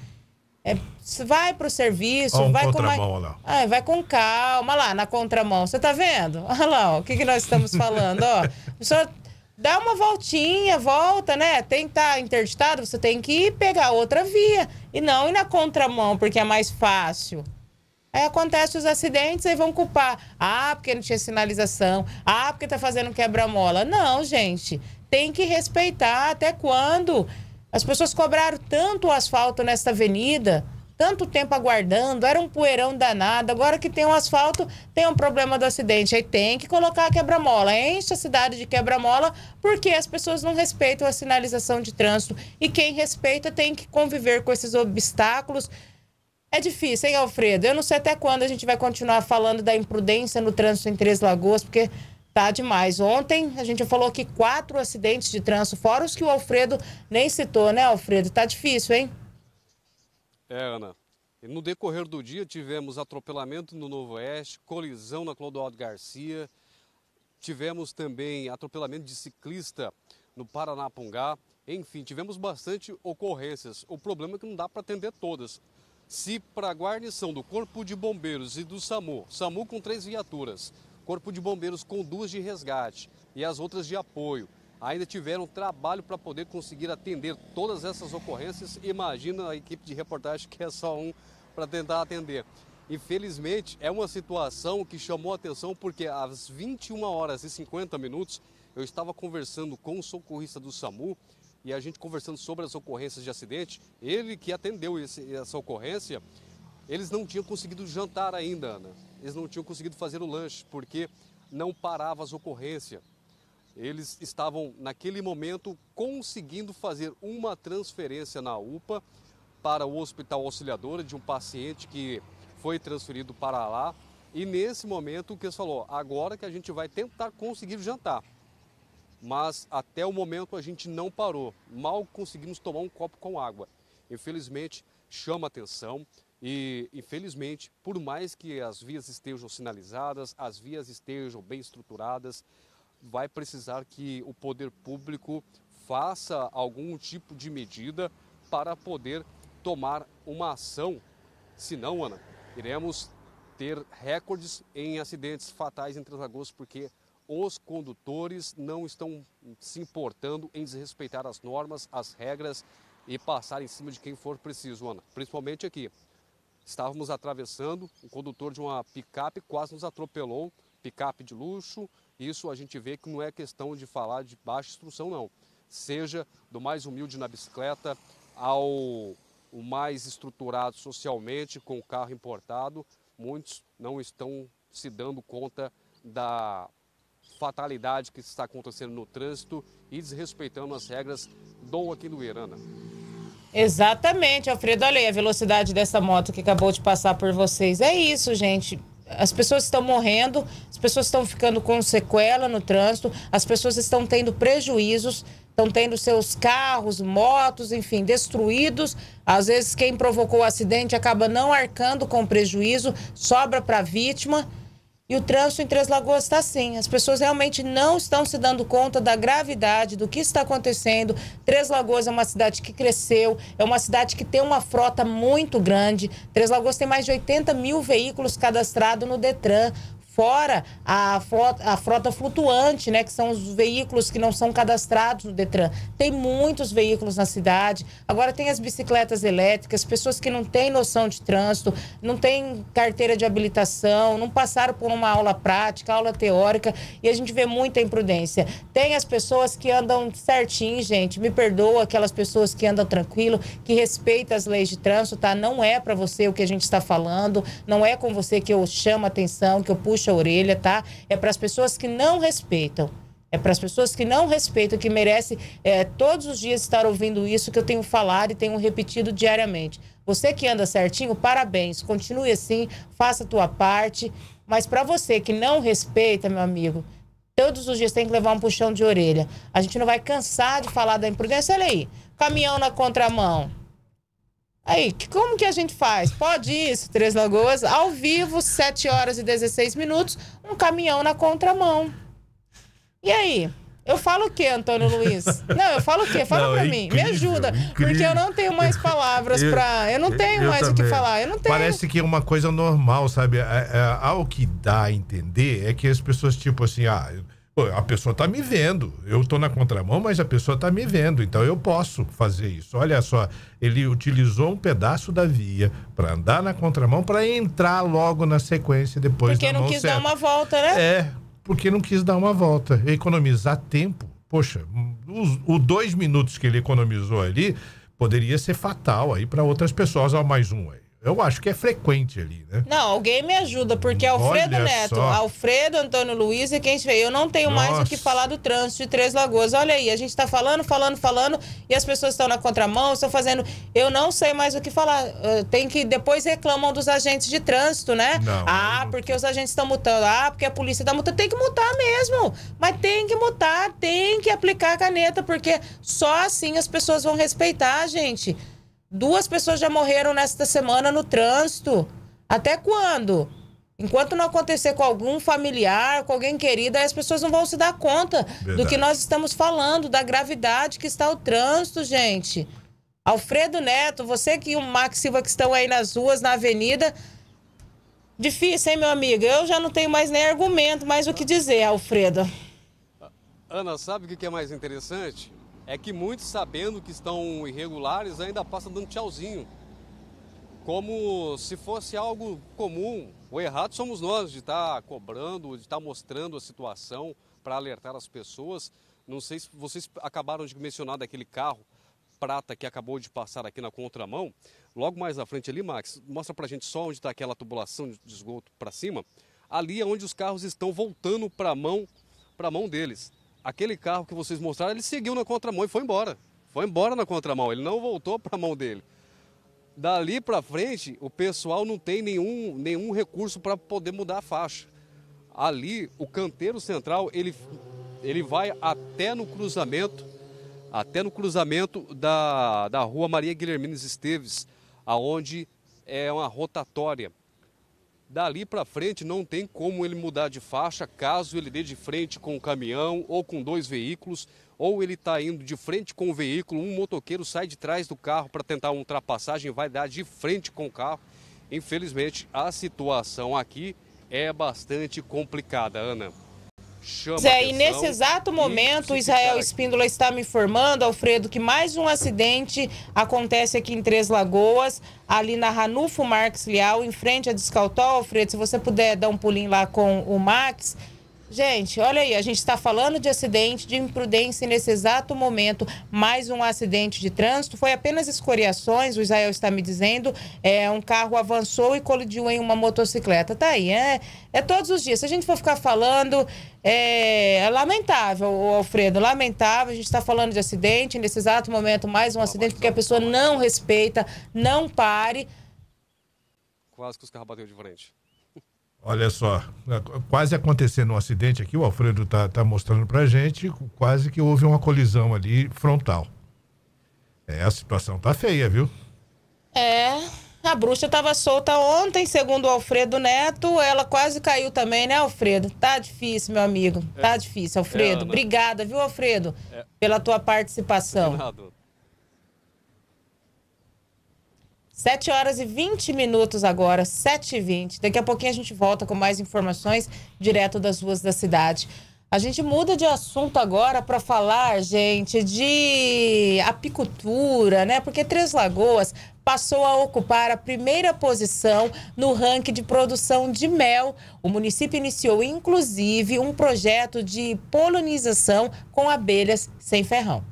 Vai pro serviço, vai com vai com calma. Olha lá, na contramão. Você tá vendo? Olha lá, ó, o que nós estamos falando, ó. A pessoa... Dá uma voltinha, volta, né? Tem que estar interditado, você tem que ir pegar outra via. E não ir na contramão, porque é mais fácil. Aí acontecem os acidentes, aí vão culpar. Porque não tinha sinalização. Porque tá fazendo quebra-mola. Não, gente. Tem que respeitar. Até quando? As pessoas cobraram tanto o asfalto nesta avenida, tanto tempo aguardando, era um poeirão danado. Agora que tem um asfalto, tem um problema do acidente. Aí tem que colocar a quebra-mola. Enche a cidade de quebra-mola, porque as pessoas não respeitam a sinalização de trânsito. E quem respeita tem que conviver com esses obstáculos. É difícil, hein, Alfredo? Eu não sei até quando a gente vai continuar falando da imprudência no trânsito em Três Lagoas, porque tá demais. Ontem a gente falou que 4 acidentes de trânsito, fora os que o Alfredo nem citou, né, Alfredo? Tá difícil, hein?
Ana, no decorrer do dia tivemos atropelamento no Novo Oeste, colisão na Clodoaldo Garcia, tivemos também atropelamento de ciclista no Paranapungá. Enfim, tivemos bastante ocorrências. O problema é que não dá para atender todas. Se para a guarnição do Corpo de Bombeiros e do SAMU com 3 viaturas, Corpo de Bombeiros com 2 de resgate e as outras de apoio, ainda tiveram trabalho para poder conseguir atender todas essas ocorrências, imagina a equipe de reportagem que é só um para tentar atender. Infelizmente, é uma situação que chamou a atenção porque às 21h50 eu estava conversando com o socorrista do SAMU e a gente conversando sobre as ocorrências de acidente. Ele que atendeu essa ocorrência, eles não tinham conseguido jantar ainda, Ana. Eles não tinham conseguido fazer o lanche porque não parava as ocorrências. Eles estavam, naquele momento, conseguindo fazer uma transferência na UPA para o Hospital Auxiliadora de um paciente que foi transferido para lá. E nesse momento o que eles falou, agora que a gente vai tentar conseguir jantar. Mas até o momento a gente não parou, mal conseguimos tomar um copo com água. Infelizmente chama atenção e infelizmente, por mais que as vias estejam sinalizadas, as vias estejam bem estruturadas, vai precisar que o poder público faça algum tipo de medida para poder tomar uma ação. Senão, Ana, iremos ter recordes em acidentes fatais em Três Lagoas, porque os condutores não estão se importando em desrespeitar as normas, as regras e passar em cima de quem for preciso, Ana. Principalmente aqui. Estávamos atravessando, o condutor de uma picape quase nos atropelou, picape de luxo. Isso a gente vê que não é questão de falar de baixa instrução, não. Seja do mais humilde na bicicleta ao o mais estruturado socialmente com o carro importado, muitos não estão se dando conta da fatalidade que está acontecendo no trânsito e desrespeitando as regras do aqui do Irana.
Exatamente, Alfredo. Olha aí a velocidade dessa moto que acabou de passar por vocês. É isso, gente. As pessoas estão morrendo, as pessoas estão ficando com sequela no trânsito, as pessoas estão tendo prejuízos, estão tendo seus carros, motos, enfim, destruídos. Às vezes quem provocou o acidente acaba não arcando com prejuízo, sobra para a vítima. E o trânsito em Três Lagoas está assim. As pessoas realmente não estão se dando conta da gravidade, do que está acontecendo. Três Lagoas é uma cidade que cresceu, é uma cidade que tem uma frota muito grande. Três Lagoas tem mais de 80 mil veículos cadastrados no Detran. Fora a frota flutuante, né, que são os veículos que não são cadastrados no Detran. Tem muitos veículos na cidade. Agora tem as bicicletas elétricas, pessoas que não têm noção de trânsito, não têm carteira de habilitação, não passaram por uma aula prática, aula teórica, e a gente vê muita imprudência. Tem as pessoas que andam certinho, gente, me perdoa, aquelas pessoas que andam tranquilo, que respeitam as leis de trânsito, tá? Não é para você o que a gente está falando, não é com você que eu chamo a atenção, que eu puxo a orelha, tá? É para as pessoas que não respeitam. É para as pessoas que não respeitam, que merecem todos os dias estar ouvindo isso que eu tenho falado e tenho repetido diariamente. Você que anda certinho, parabéns. Continue assim, faça a tua parte. Mas para você que não respeita, meu amigo, todos os dias tem que levar um puxão de orelha. A gente não vai cansar de falar da imprudência. Olha aí, caminhão na contramão. Aí, como que a gente faz? Pode isso, Três Lagoas, ao vivo, 7h16, um caminhão na contramão. E aí? Eu falo o quê, Antônio Luiz? Não, eu falo o quê? Fala pra mim, incrível, me ajuda. Incrível. Porque eu não tenho mais palavras pra... Eu não tenho mais também. O que falar, eu não tenho.
Parece que é uma coisa normal, sabe? Ao que dá a entender é que as pessoas, tipo assim, a pessoa tá me vendo, eu tô na contramão, mas a pessoa tá me vendo, então eu posso fazer isso. Olha só, ele utilizou um pedaço da via para andar na contramão, para entrar logo na sequência depois
porque
na mão
não quis
certa.
Dar uma volta, né?
Porque não quis dar uma volta, economizar tempo. Poxa, os 2 minutos que ele economizou ali poderia ser fatal aí para outras pessoas, mais um aí. Eu acho que é frequente ali, né?
Não, alguém me ajuda, porque Alfredo Neto, Alfredo, Antônio Luiz e quem veio. Eu não tenho mais o que falar do trânsito de Três Lagoas. Olha aí, a gente tá falando, e as pessoas estão na contramão, estão fazendo... Eu não sei mais o que falar. Tem que... Depois reclamam dos agentes de trânsito, né? Não, porque os agentes estão multando. Porque a polícia tá multando. Tem que multar mesmo. Mas tem que multar, tem que aplicar a caneta, porque só assim as pessoas vão respeitar, gente. 2 pessoas já morreram nesta semana no trânsito. Até quando? Enquanto não acontecer com algum familiar, com alguém querido, aí as pessoas não vão se dar conta do que nós estamos falando, da gravidade que está o trânsito, gente. Alfredo Neto, você que o Max Silva que estão aí nas ruas, na avenida. Difícil, hein, meu amigo? Eu já não tenho mais nem argumento, mais o que dizer, Alfredo.
Ana, sabe o que é mais interessante? É que muitos, sabendo que estão irregulares, ainda passam dando tchauzinho. Como se fosse algo comum. O errado somos nós de estar cobrando, de estar mostrando a situação para alertar as pessoas. Não sei se vocês acabaram de mencionar daquele carro prata que acabou de passar aqui na contramão. Logo mais à frente ali, Max, mostra pra gente só onde está aquela tubulação de esgoto para cima. Ali é onde os carros estão voltando para a mão deles. Aquele carro que vocês mostraram, ele seguiu na contramão e foi embora. Foi embora na contramão, ele não voltou para a mão dele. Dali para frente, o pessoal não tem nenhum recurso para poder mudar a faixa. Ali, o canteiro central, ele vai até no cruzamento da rua Maria Guilhermines Esteves, aonde é uma rotatória. Dali para frente não tem como ele mudar de faixa, caso ele dê de frente com um caminhão ou com 2 veículos, ou ele está indo de frente com o veículo, um motoqueiro sai de trás do carro para tentar uma ultrapassagem, vai dar de frente com o carro. Infelizmente, a situação aqui é bastante complicada, Ana.
E nesse exato momento, o Israel Espíndola está me informando, Alfredo, que mais um acidente acontece aqui em Três Lagoas, ali na Ranulfo Marques Leal, em frente a Descaltol. Alfredo, se você puder dar um pulinho lá com o Max. Gente, olha aí, a gente está falando de acidente, de imprudência, e nesse exato momento, mais um acidente de trânsito. Foi apenas escoriações, o Israel está me dizendo, um carro avançou e colidiu em uma motocicleta. Tá aí, é todos os dias. Se a gente for ficar falando, é lamentável, Alfredo, lamentável. A gente está falando de acidente, nesse exato momento, mais um acidente, porque a pessoa não respeita, não pare.
Quase que os carros bateram de frente.
Olha só, quase acontecendo um acidente aqui, o Alfredo tá mostrando pra gente, quase que houve uma colisão ali frontal. A situação tá feia, viu?
A bruxa estava solta ontem, segundo o Alfredo Neto, ela quase caiu também, né, Alfredo? Tá difícil, meu amigo, tá difícil, Alfredo. Obrigada, viu, Alfredo, pela tua participação. 7h20 agora, 7h20. Daqui a pouquinho a gente volta com mais informações direto das ruas da cidade. A gente muda de assunto agora para falar, gente, de apicultura, né? Porque Três Lagoas passou a ocupar a primeira posição no ranking de produção de mel. O município iniciou, inclusive, um projeto de polinização com abelhas sem ferrão.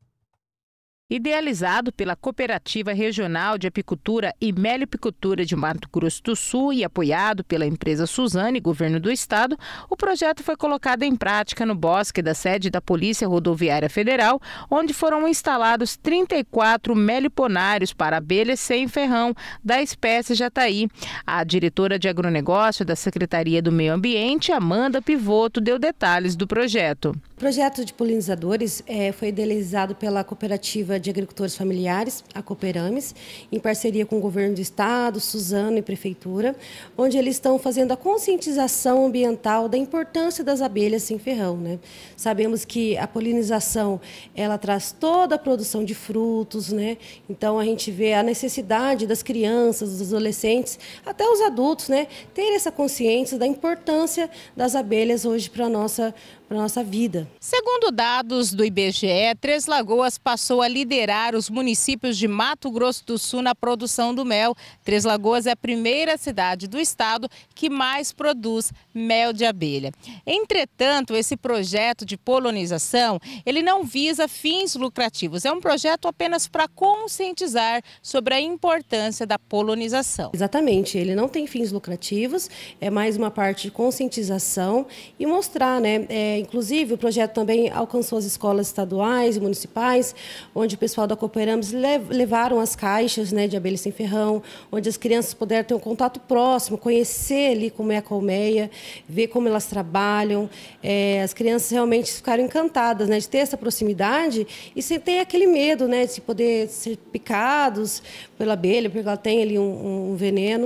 Idealizado pela Cooperativa Regional de Apicultura e Melipicultura de Mato Grosso do Sul e apoiado pela empresa Suzane, governo do estado, o projeto foi colocado em prática no bosque da sede da Polícia Rodoviária Federal, onde foram instalados 34 meliponários para abelhas sem ferrão da espécie jataí. A diretora de agronegócio da Secretaria do Meio Ambiente, Amanda Pivoto, deu detalhes do projeto.
O projeto de polinizadores foi idealizado pela Cooperativa de Agricultores Familiares, a Cooperames, em parceria com o Governo do Estado, Suzano e Prefeitura, onde eles estão fazendo a conscientização ambiental da importância das abelhas sem ferrão, né? Sabemos que a polinização, ela traz toda a produção de frutos, né? Então, a gente vê a necessidade das crianças, dos adolescentes, até os adultos, né? Ter essa consciência da importância das abelhas hoje para a nossa vida.
Segundo dados do IBGE, Três Lagoas passou a liderar os municípios de Mato Grosso do Sul na produção do mel. Três Lagoas é a primeira cidade do estado que mais produz mel de abelha. Entretanto, esse projeto de polinização, ele não visa fins lucrativos. É um projeto apenas para conscientizar sobre a importância da polinização.
Exatamente, ele não tem fins lucrativos, é mais uma parte de conscientização e mostrar, né? Inclusive, o projeto também alcançou as escolas estaduais e municipais, onde o pessoal da Cooperames levaram as caixas, né, de abelhas sem ferrão, onde as crianças puderam ter um contato próximo, conhecer ali como é a colmeia, ver como elas trabalham. As crianças realmente ficaram encantadas, né, de ter essa proximidade e sem ter aquele medo, né, de poder ser picados pela abelha, porque ela tem ali um veneno.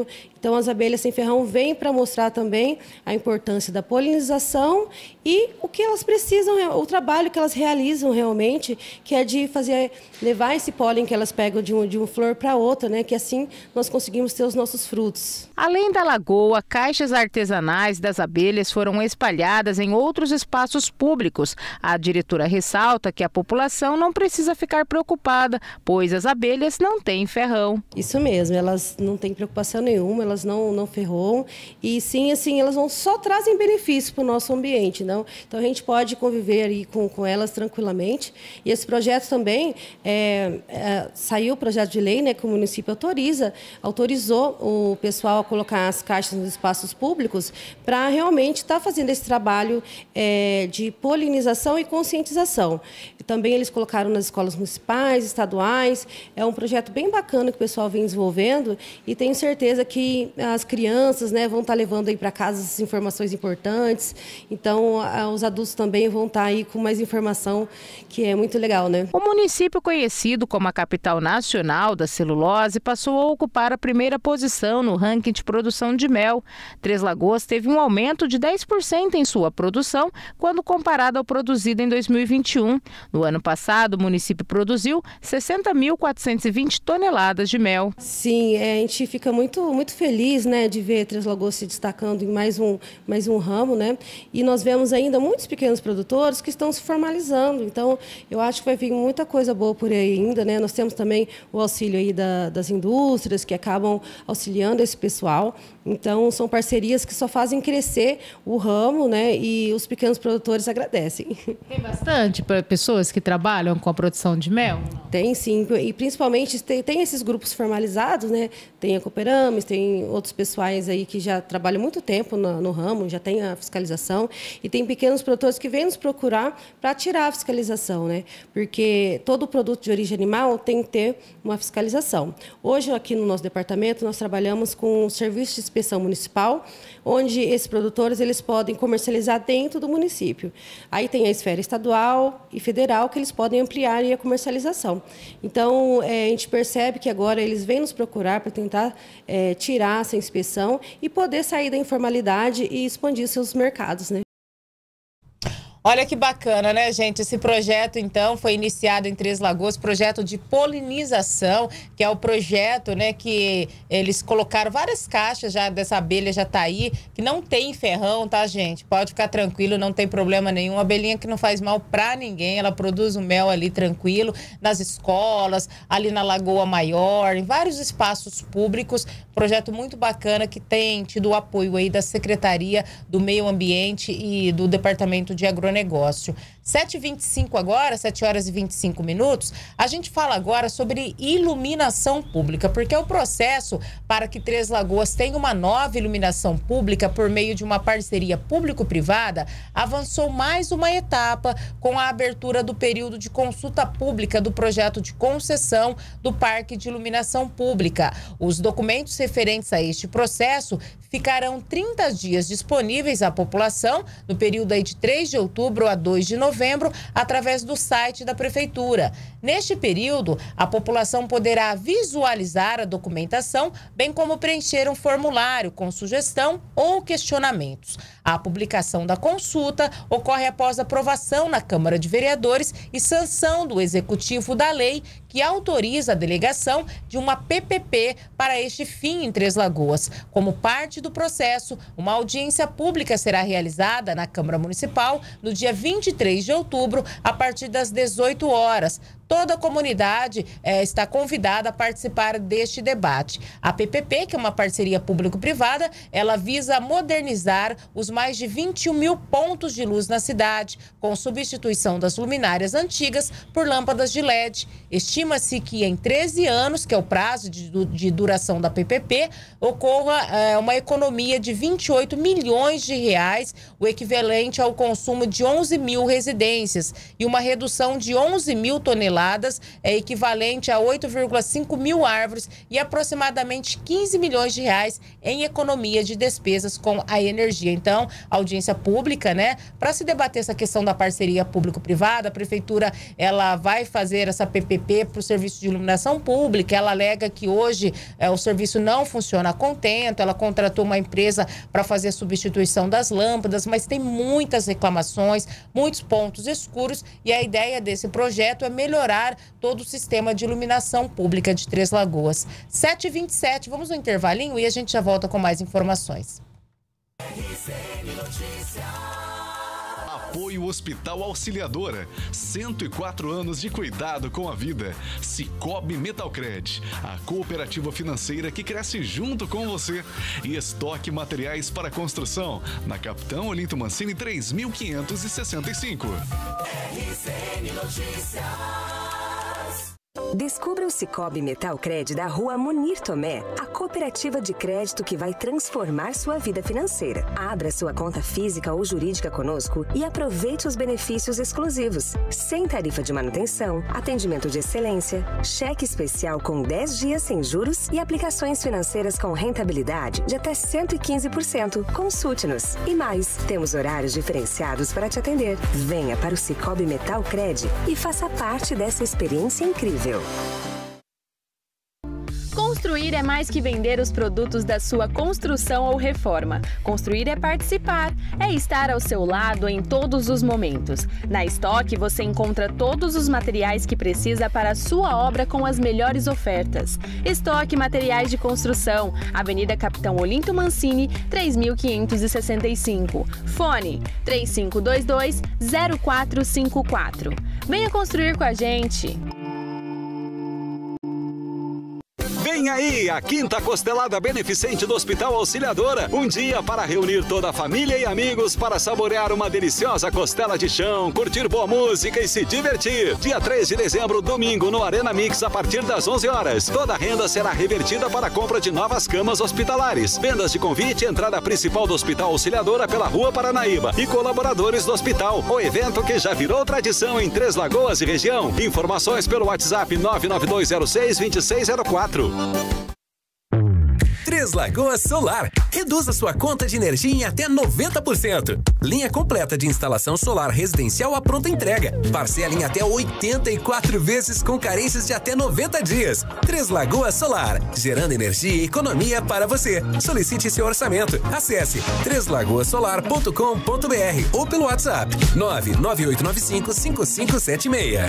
Então, as abelhas sem ferrão vêm para mostrar também a importância da polinização e o que elas precisam, o trabalho que elas realizam realmente, que é de levar esse pólen que elas pegam de uma flor para outra, né? Que assim nós conseguimos ter os nossos frutos.
Além da lagoa, caixas artesanais das abelhas foram espalhadas em outros espaços públicos. A diretora ressalta que a população não precisa ficar preocupada, pois as abelhas não têm ferrão.
Isso mesmo, elas não têm preocupação nenhuma, elas não ferroam e sim, assim, elas só trazem benefício para o nosso ambiente, não? Então a gente pode conviver aí com elas tranquilamente. E esse projeto também, saiu o projeto de lei, né, que o município autorizou o pessoal a colocar as caixas nos espaços públicos para realmente estar fazendo esse trabalho de polinização e conscientização. E também eles colocaram nas escolas municipais, estaduais. É um projeto bem bacana que o pessoal vem desenvolvendo e tenho certeza que as crianças, né, vão estar levando aí para casa essas informações importantes. Então, os adultos também vão estar aí com mais informação, que é muito legal, né?
O município, conhecido como a capital nacional da celulose, passou a ocupar a primeira posição no ranking de produção de mel. Três Lagoas teve um aumento de 10% em sua produção quando comparado ao produzido em 2021. No ano passado, o município produziu 60.420 toneladas de mel.
Sim, a gente fica muito feliz, né, de ver Três Lagoas se destacando em mais um ramo, né? E nós vemos ainda muitos pequenos produtores que estão se formalizando. Então, eu acho que vai vir muita coisa boa por aí ainda, né? Nós temos também o auxílio aí das indústrias que acabam auxiliando esse pessoal. Então, são parcerias que só fazem crescer o ramo, né? E os pequenos produtores agradecem.
Tem bastante pessoas que trabalham com a produção de mel?
Tem sim, e principalmente tem esses grupos formalizados, né? Tem a Cooperames, tem outros pessoais aí que já trabalham muito tempo no ramo, já tem a fiscalização, e tem pequenos produtores que vêm nos procurar para tirar a fiscalização, né? Porque todo produto de origem animal tem que ter uma fiscalização. Hoje, aqui no nosso departamento, nós trabalhamos com o serviço de inspeção municipal, onde esses produtores eles podem comercializar dentro do município. Aí tem a esfera estadual e federal que eles podem ampliar aí a comercialização. Então, a gente percebe que agora eles vêm nos procurar para tentar tirar essa inspeção e poder sair da informalidade e expandir seus mercados, né?
Olha que bacana, né, gente? Esse projeto, então, foi iniciado em Três Lagoas, projeto de polinização, que é o projeto, né, que eles colocaram várias caixas já dessa abelha, já tá aí, que não tem ferrão, tá, gente? Pode ficar tranquilo, não tem problema nenhum. Uma abelhinha que não faz mal pra ninguém, ela produz o mel ali tranquilo, nas escolas, ali na Lagoa Maior, em vários espaços públicos. Projeto muito bacana que tem tido o apoio aí da Secretaria do Meio Ambiente e do Departamento de Agronegócio. 7h25 agora, 7h25, a gente fala agora sobre iluminação pública, porque o processo para que Três Lagoas tenha uma nova iluminação pública por meio de uma parceria público-privada avançou mais uma etapa com a abertura do período de consulta pública do projeto de concessão do Parque de Iluminação Pública. Os documentos referentes a este processo ficarão 30 dias disponíveis à população no período aí de 3 de outubro a 2 de novembro, através do site da Prefeitura. Neste período, a população poderá visualizar a documentação, bem como preencher um formulário com sugestão ou questionamentos. A publicação da consulta ocorre após aprovação na Câmara de Vereadores e sanção do Executivo da lei que autoriza a delegação de uma PPP para este fim em Três Lagoas. Como parte do processo, uma audiência pública será realizada na Câmara Municipal no dia 23 de outubro, a partir das 18 horas. Toda a comunidade está convidada a participar deste debate. A PPP, que é uma parceria público-privada, ela visa modernizar os mais de 21 mil pontos de luz na cidade, com substituição das luminárias antigas por lâmpadas de LED. Estima-se que em 13 anos, que é o prazo de duração da PPP, ocorra uma economia de 28 milhões de reais, o equivalente ao consumo de 11 mil residências, e uma redução de 11 mil toneladas toneladas, é equivalente a 8,5 mil árvores e aproximadamente 15 milhões de reais em economia de despesas com a energia. Então, audiência pública, né? Para se debater essa questão da parceria público-privada, a prefeitura ela vai fazer essa PPP para o serviço de iluminação pública. Ela alega que hoje o serviço não funciona a contento, ela contratou uma empresa para fazer a substituição das lâmpadas, mas tem muitas reclamações, muitos pontos escuros, e a ideia desse projeto é melhorar todo o sistema de iluminação pública de Três Lagoas. 7h27, vamos no intervalinho e a gente já volta com mais informações.
Apoio Hospital Auxiliadora, 104 anos de cuidado com a vida. Cicobi Metalcred, a cooperativa financeira que cresce junto com você. E Estoque Materiais para Construção, na Capitão Olinto Mancini 3565.
RCN Notícias.
Descubra o Cicobi Metalcred da Rua Munir Tomé, a cooperativa de crédito que vai transformar sua vida financeira. Abra sua conta física ou jurídica conosco e aproveite os benefícios exclusivos. Sem tarifa de manutenção, atendimento de excelência, cheque especial com 10 dias sem juros e aplicações financeiras com rentabilidade de até 115%. Consulte-nos. E mais, temos horários diferenciados para te atender. Venha para o Cicobi Metalcred e faça parte dessa experiência incrível.
Construir é mais que vender os produtos da sua construção ou reforma. Construir é participar, é estar ao seu lado em todos os momentos. Na Estoque você encontra todos os materiais que precisa para a sua obra com as melhores ofertas. Estoque Materiais de Construção, Avenida Capitão Olinto Mancini, 3565. Fone 3522-0454. Venha construir com a gente!
Vem aí a quinta costelada beneficente do Hospital Auxiliadora. Um dia para reunir toda a família e amigos para saborear uma deliciosa costela de chão, curtir boa música e se divertir. Dia 3 de dezembro, domingo, no Arena Mix, a partir das 11 horas. Toda a renda será revertida para a compra de novas camas hospitalares. Vendas de convite, entrada principal do Hospital Auxiliadora pela Rua Paranaíba e colaboradores do hospital. O evento que já virou tradição em Três Lagoas e região. Informações pelo WhatsApp 992062604.
Três Lagoas Solar. Reduza sua conta de energia em até 90%. Linha completa de instalação solar residencial à pronta entrega. Parcela em até 84 vezes com carências de até 90 dias. Três Lagoas Solar. Gerando energia e economia para você. Solicite seu orçamento. Acesse treslagoasolar.com.br ou pelo WhatsApp 998955576.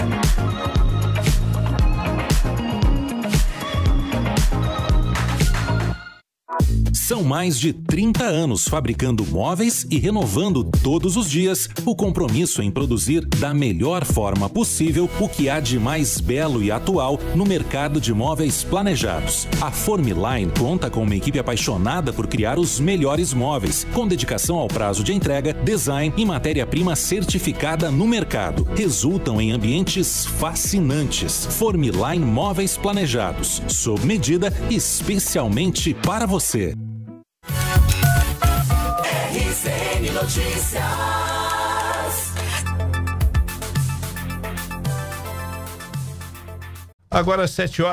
São mais de 30 anos fabricando móveis e renovando todos os dias o compromisso em produzir da melhor forma possível o que há de mais belo e atual no mercado de móveis planejados. A Formiline conta com uma equipe apaixonada por criar os melhores móveis, com dedicação ao prazo de entrega, design e matéria-prima certificada no mercado. Resultam em ambientes fascinantes. Formiline Móveis Planejados, sob medida especialmente para você.
RCN Notícias.
Agora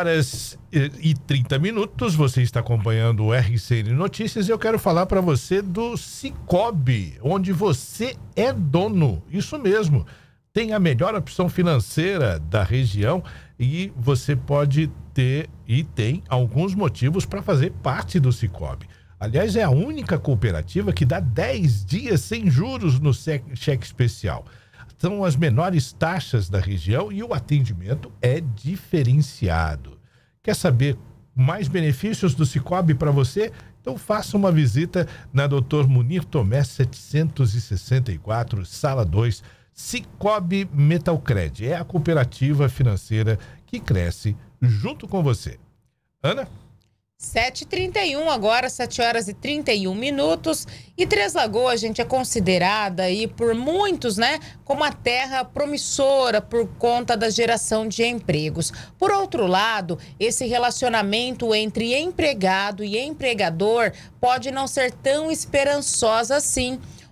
7h30, você está acompanhando o RCN Notícias e eu quero falar para você do Cicobi, onde você é dono. Isso mesmo, tem a melhor opção financeira da região e você pode ter e tem alguns motivos para fazer parte do Cicobi. Aliás, é a única cooperativa que dá 10 dias sem juros no cheque especial. São as menores taxas da região e o atendimento é diferenciado. Quer saber mais benefícios do Cicobi para você? Então faça uma visita na Dr. Munir Tomé 764, Sala 2, Cicobi Metalcred. É a cooperativa financeira que cresce junto com você. Ana?
7h31 agora, 7h31. E Três Lagoas, gente, é considerada aí por muitos, né, como a terra promissora por conta da geração de empregos. Por outro lado, esse relacionamento entre empregado e empregador pode não ser tão esperançoso assim.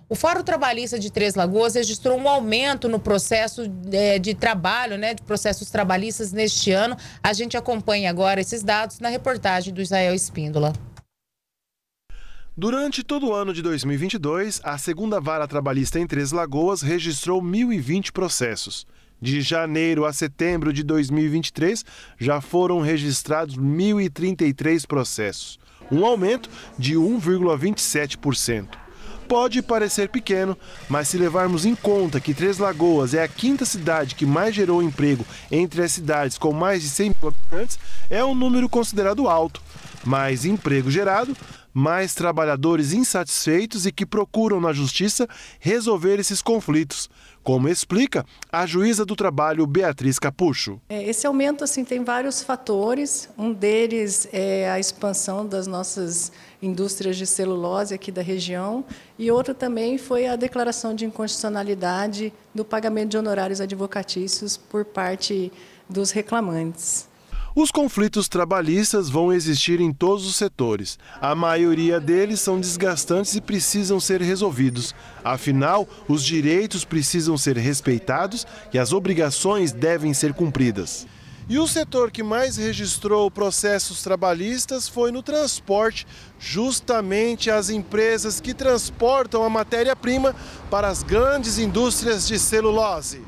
O Fórum Trabalhista de Três Lagoas registrou um aumento no processo de trabalho, né, de processos trabalhistas neste ano. A gente acompanha agora esses dados na reportagem do Israel Espíndola.
Durante todo o ano de 2022, a segunda vara trabalhista em Três Lagoas registrou 1.020 processos. De janeiro a setembro de 2023, já foram registrados 1.033 processos, um aumento de 1,27%. Pode parecer pequeno, mas se levarmos em conta que Três Lagoas é a quinta cidade que mais gerou emprego entre as cidades com mais de 100 mil habitantes, é um número considerado alto. Mais emprego gerado, mais trabalhadores insatisfeitos e que procuram na justiça resolver esses conflitos, como explica a juíza do trabalho Beatriz Capucho.
Esse aumento tem vários fatores, um deles é a expansão das nossas indústrias de celulose aqui da região e outro também foi a declaração de inconstitucionalidade do pagamento de honorários advocatícios por parte dos reclamantes.
Os conflitos trabalhistas vão existir em todos os setores. A maioria deles são desgastantes e precisam ser resolvidos. Afinal, os direitos precisam ser respeitados e as obrigações devem ser cumpridas. E o setor que mais registrou processos trabalhistas foi no transporte, justamente as empresas que transportam a matéria-prima para as grandes indústrias de celulose.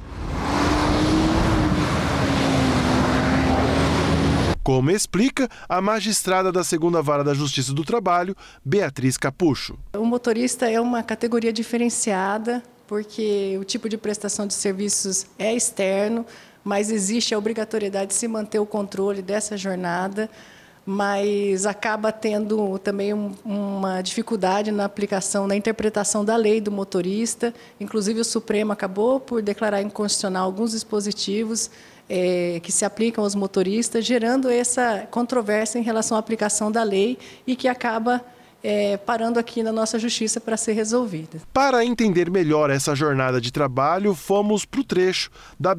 Como explica a magistrada da segunda vara da Justiça do Trabalho, Beatriz Capucho.
O motorista é uma categoria diferenciada, porque o tipo de prestação de serviços é externo, mas existe a obrigatoriedade de se manter o controle dessa jornada, mas acaba tendo também uma dificuldade na aplicação, na interpretação da lei do motorista. Inclusive, o Supremo acabou por declarar inconstitucional alguns dispositivos que se aplicam aos motoristas, gerando essa controvérsia em relação à aplicação da lei e que acaba parando aqui na nossa justiça para ser resolvida.
Para entender melhor essa jornada de trabalho, fomos para o trecho da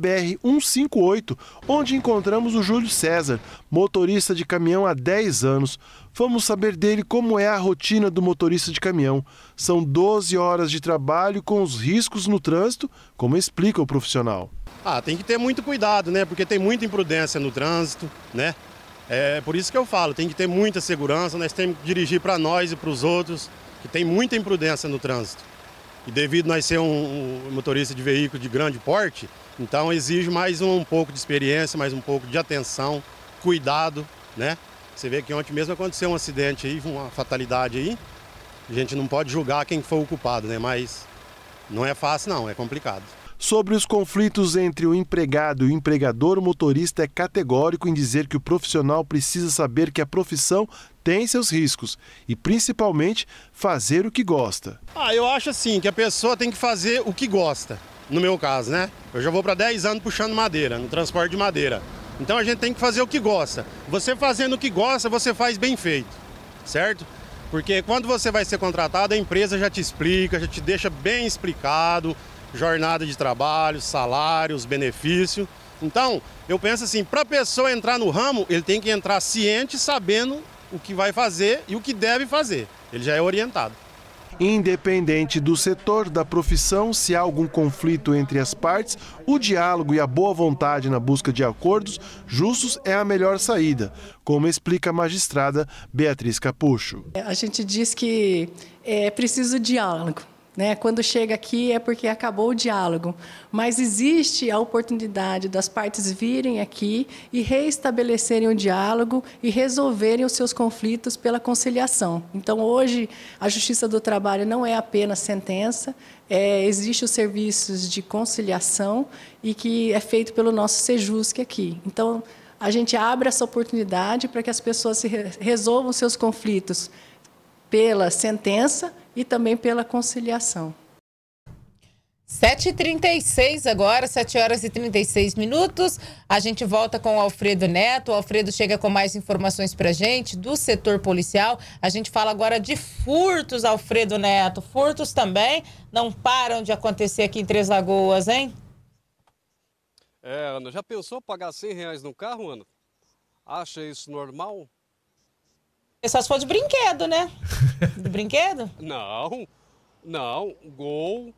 BR-158, onde encontramos o Júlio César, motorista de caminhão há 10 anos. Vamos saber dele como é a rotina do motorista de caminhão. São 12 horas de trabalho com os riscos no trânsito, como explica o profissional.
Tem que ter muito cuidado, né? Porque tem muita imprudência no trânsito, né? É por isso que eu falo, tem que ter muita segurança, nós temos que dirigir para nós e para os outros, que tem muita imprudência no trânsito. E devido a nós ser um motorista de veículo de grande porte, então exige mais um pouco de experiência, mais um pouco de atenção, cuidado, né? Você vê que ontem mesmo aconteceu um acidente aí, uma fatalidade aí, a gente não pode julgar quem foi o culpado, né? Mas não é fácil não, é complicado.
Sobre os conflitos entre o empregado e o empregador, o motorista é categórico em dizer que o profissional precisa saber que a profissão tem seus riscos e, principalmente, fazer o que gosta.
Eu acho assim, que a pessoa tem que fazer o que gosta, no meu caso, né? Eu já vou para 10 anos puxando madeira, no transporte de madeira. Então a gente tem que fazer o que gosta. Você fazendo o que gosta, você faz bem feito, certo? Porque quando você vai ser contratado, a empresa já te explica, já te deixa bem explicado, jornada de trabalho, salários, benefício. Então, eu penso assim, para a pessoa entrar no ramo, ele tem que entrar ciente, sabendo o que vai fazer e o que deve fazer. Ele já é orientado.
Independente do setor, da profissão, se há algum conflito entre as partes, o diálogo e a boa vontade na busca de acordos justos é a melhor saída, como explica a magistrada Beatriz Capucho.
A gente diz que é preciso diálogo. Quando chega aqui é porque acabou o diálogo, mas existe a oportunidade das partes virem aqui e reestabelecerem o diálogo e resolverem os seus conflitos pela conciliação. Então, hoje, a Justiça do Trabalho não é apenas sentença, existe os serviços de conciliação e que é feito pelo nosso Sejusc aqui. Então, a gente abre essa oportunidade para que as pessoas resolvam seus conflitos pela sentença e também pela conciliação.
7h36 agora, 7 horas e 36 minutos. A gente volta com o Alfredo Neto. O Alfredo chega com mais informações pra gente do setor policial. A gente fala agora de furtos, Alfredo Neto. Furtos também não param de acontecer aqui em Três Lagoas, hein?
Ana, já pensou pagar R$100 no carro, Ana? Acha isso normal?
É só se for de brinquedo, né? De brinquedo?
Não. Não, Gol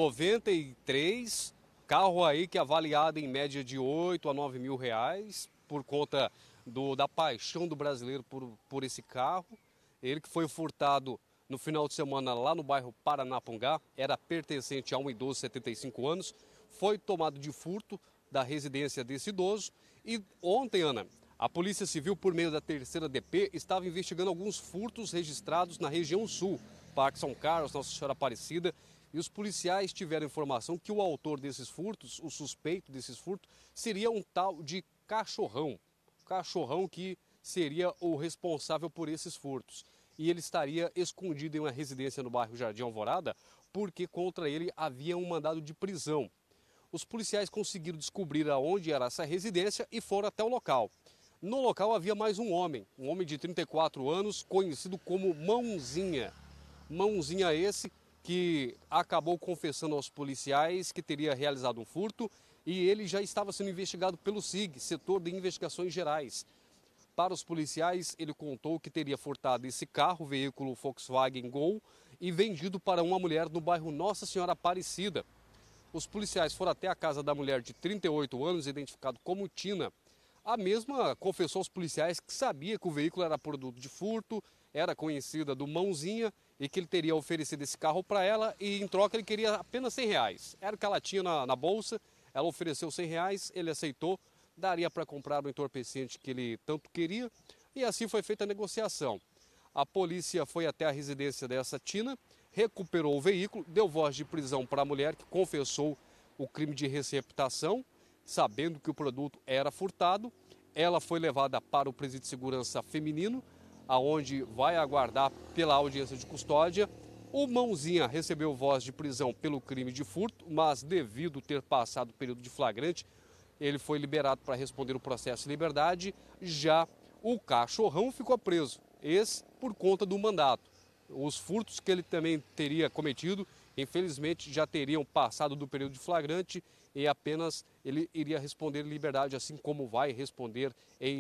93, carro aí que é avaliado em média de 8 a 9 mil reais, por conta da paixão do brasileiro por esse carro. Ele que foi furtado no final de semana lá no bairro Paranapungá, era pertencente a um idoso de 75 anos, foi tomado de furto da residência desse idoso. E ontem, Ana, a Polícia Civil, por meio da 3ª DP, estava investigando alguns furtos registrados na região sul, Parque São Carlos, Nossa Senhora Aparecida, e os policiais tiveram informação que o autor desses furtos, o suspeito desses furtos, seria um tal de Cachorrão. Cachorrão que seria o responsável por esses furtos. E ele estaria escondido em uma residência no bairro Jardim Alvorada, porque contra ele havia um mandado de prisão. Os policiais conseguiram descobrir aonde era essa residência e foram até o local. No local havia mais um homem de 34 anos, conhecido como Mãozinha. Mãozinha esse que acabou confessando aos policiais que teria realizado um furto e ele já estava sendo investigado pelo SIG, Setor de Investigações Gerais. Para os policiais, ele contou que teria furtado esse carro, veículo Volkswagen Gol, e vendido para uma mulher no bairro Nossa Senhora Aparecida. Os policiais foram até a casa da mulher de 38 anos, identificado como Tina. A mesma confessou aos policiais que sabia que o veículo era produto de furto, era conhecida do Mãozinha e que ele teria oferecido esse carro para ela e em troca ele queria apenas R$100. Era o que ela tinha na bolsa, ela ofereceu R$100, ele aceitou, daria para comprar o entorpecente que ele tanto queria e assim foi feita a negociação. A polícia foi até a residência dessa Tina, recuperou o veículo, deu voz de prisão para a mulher que confessou o crime de receptação, sabendo que o produto era furtado. Ela foi levada para o presídio de segurança feminino, aonde vai aguardar pela audiência de custódia. O Mãozinha recebeu voz de prisão pelo crime de furto, mas devido ter passado o período de flagrante, ele foi liberado para responder o processo de liberdade. Já o Cachorrão ficou preso, esse por conta do mandato. Os furtos que ele também teria cometido, infelizmente, já teriam passado do período de flagrante e apenas ele iria responder em liberdade, assim como vai responder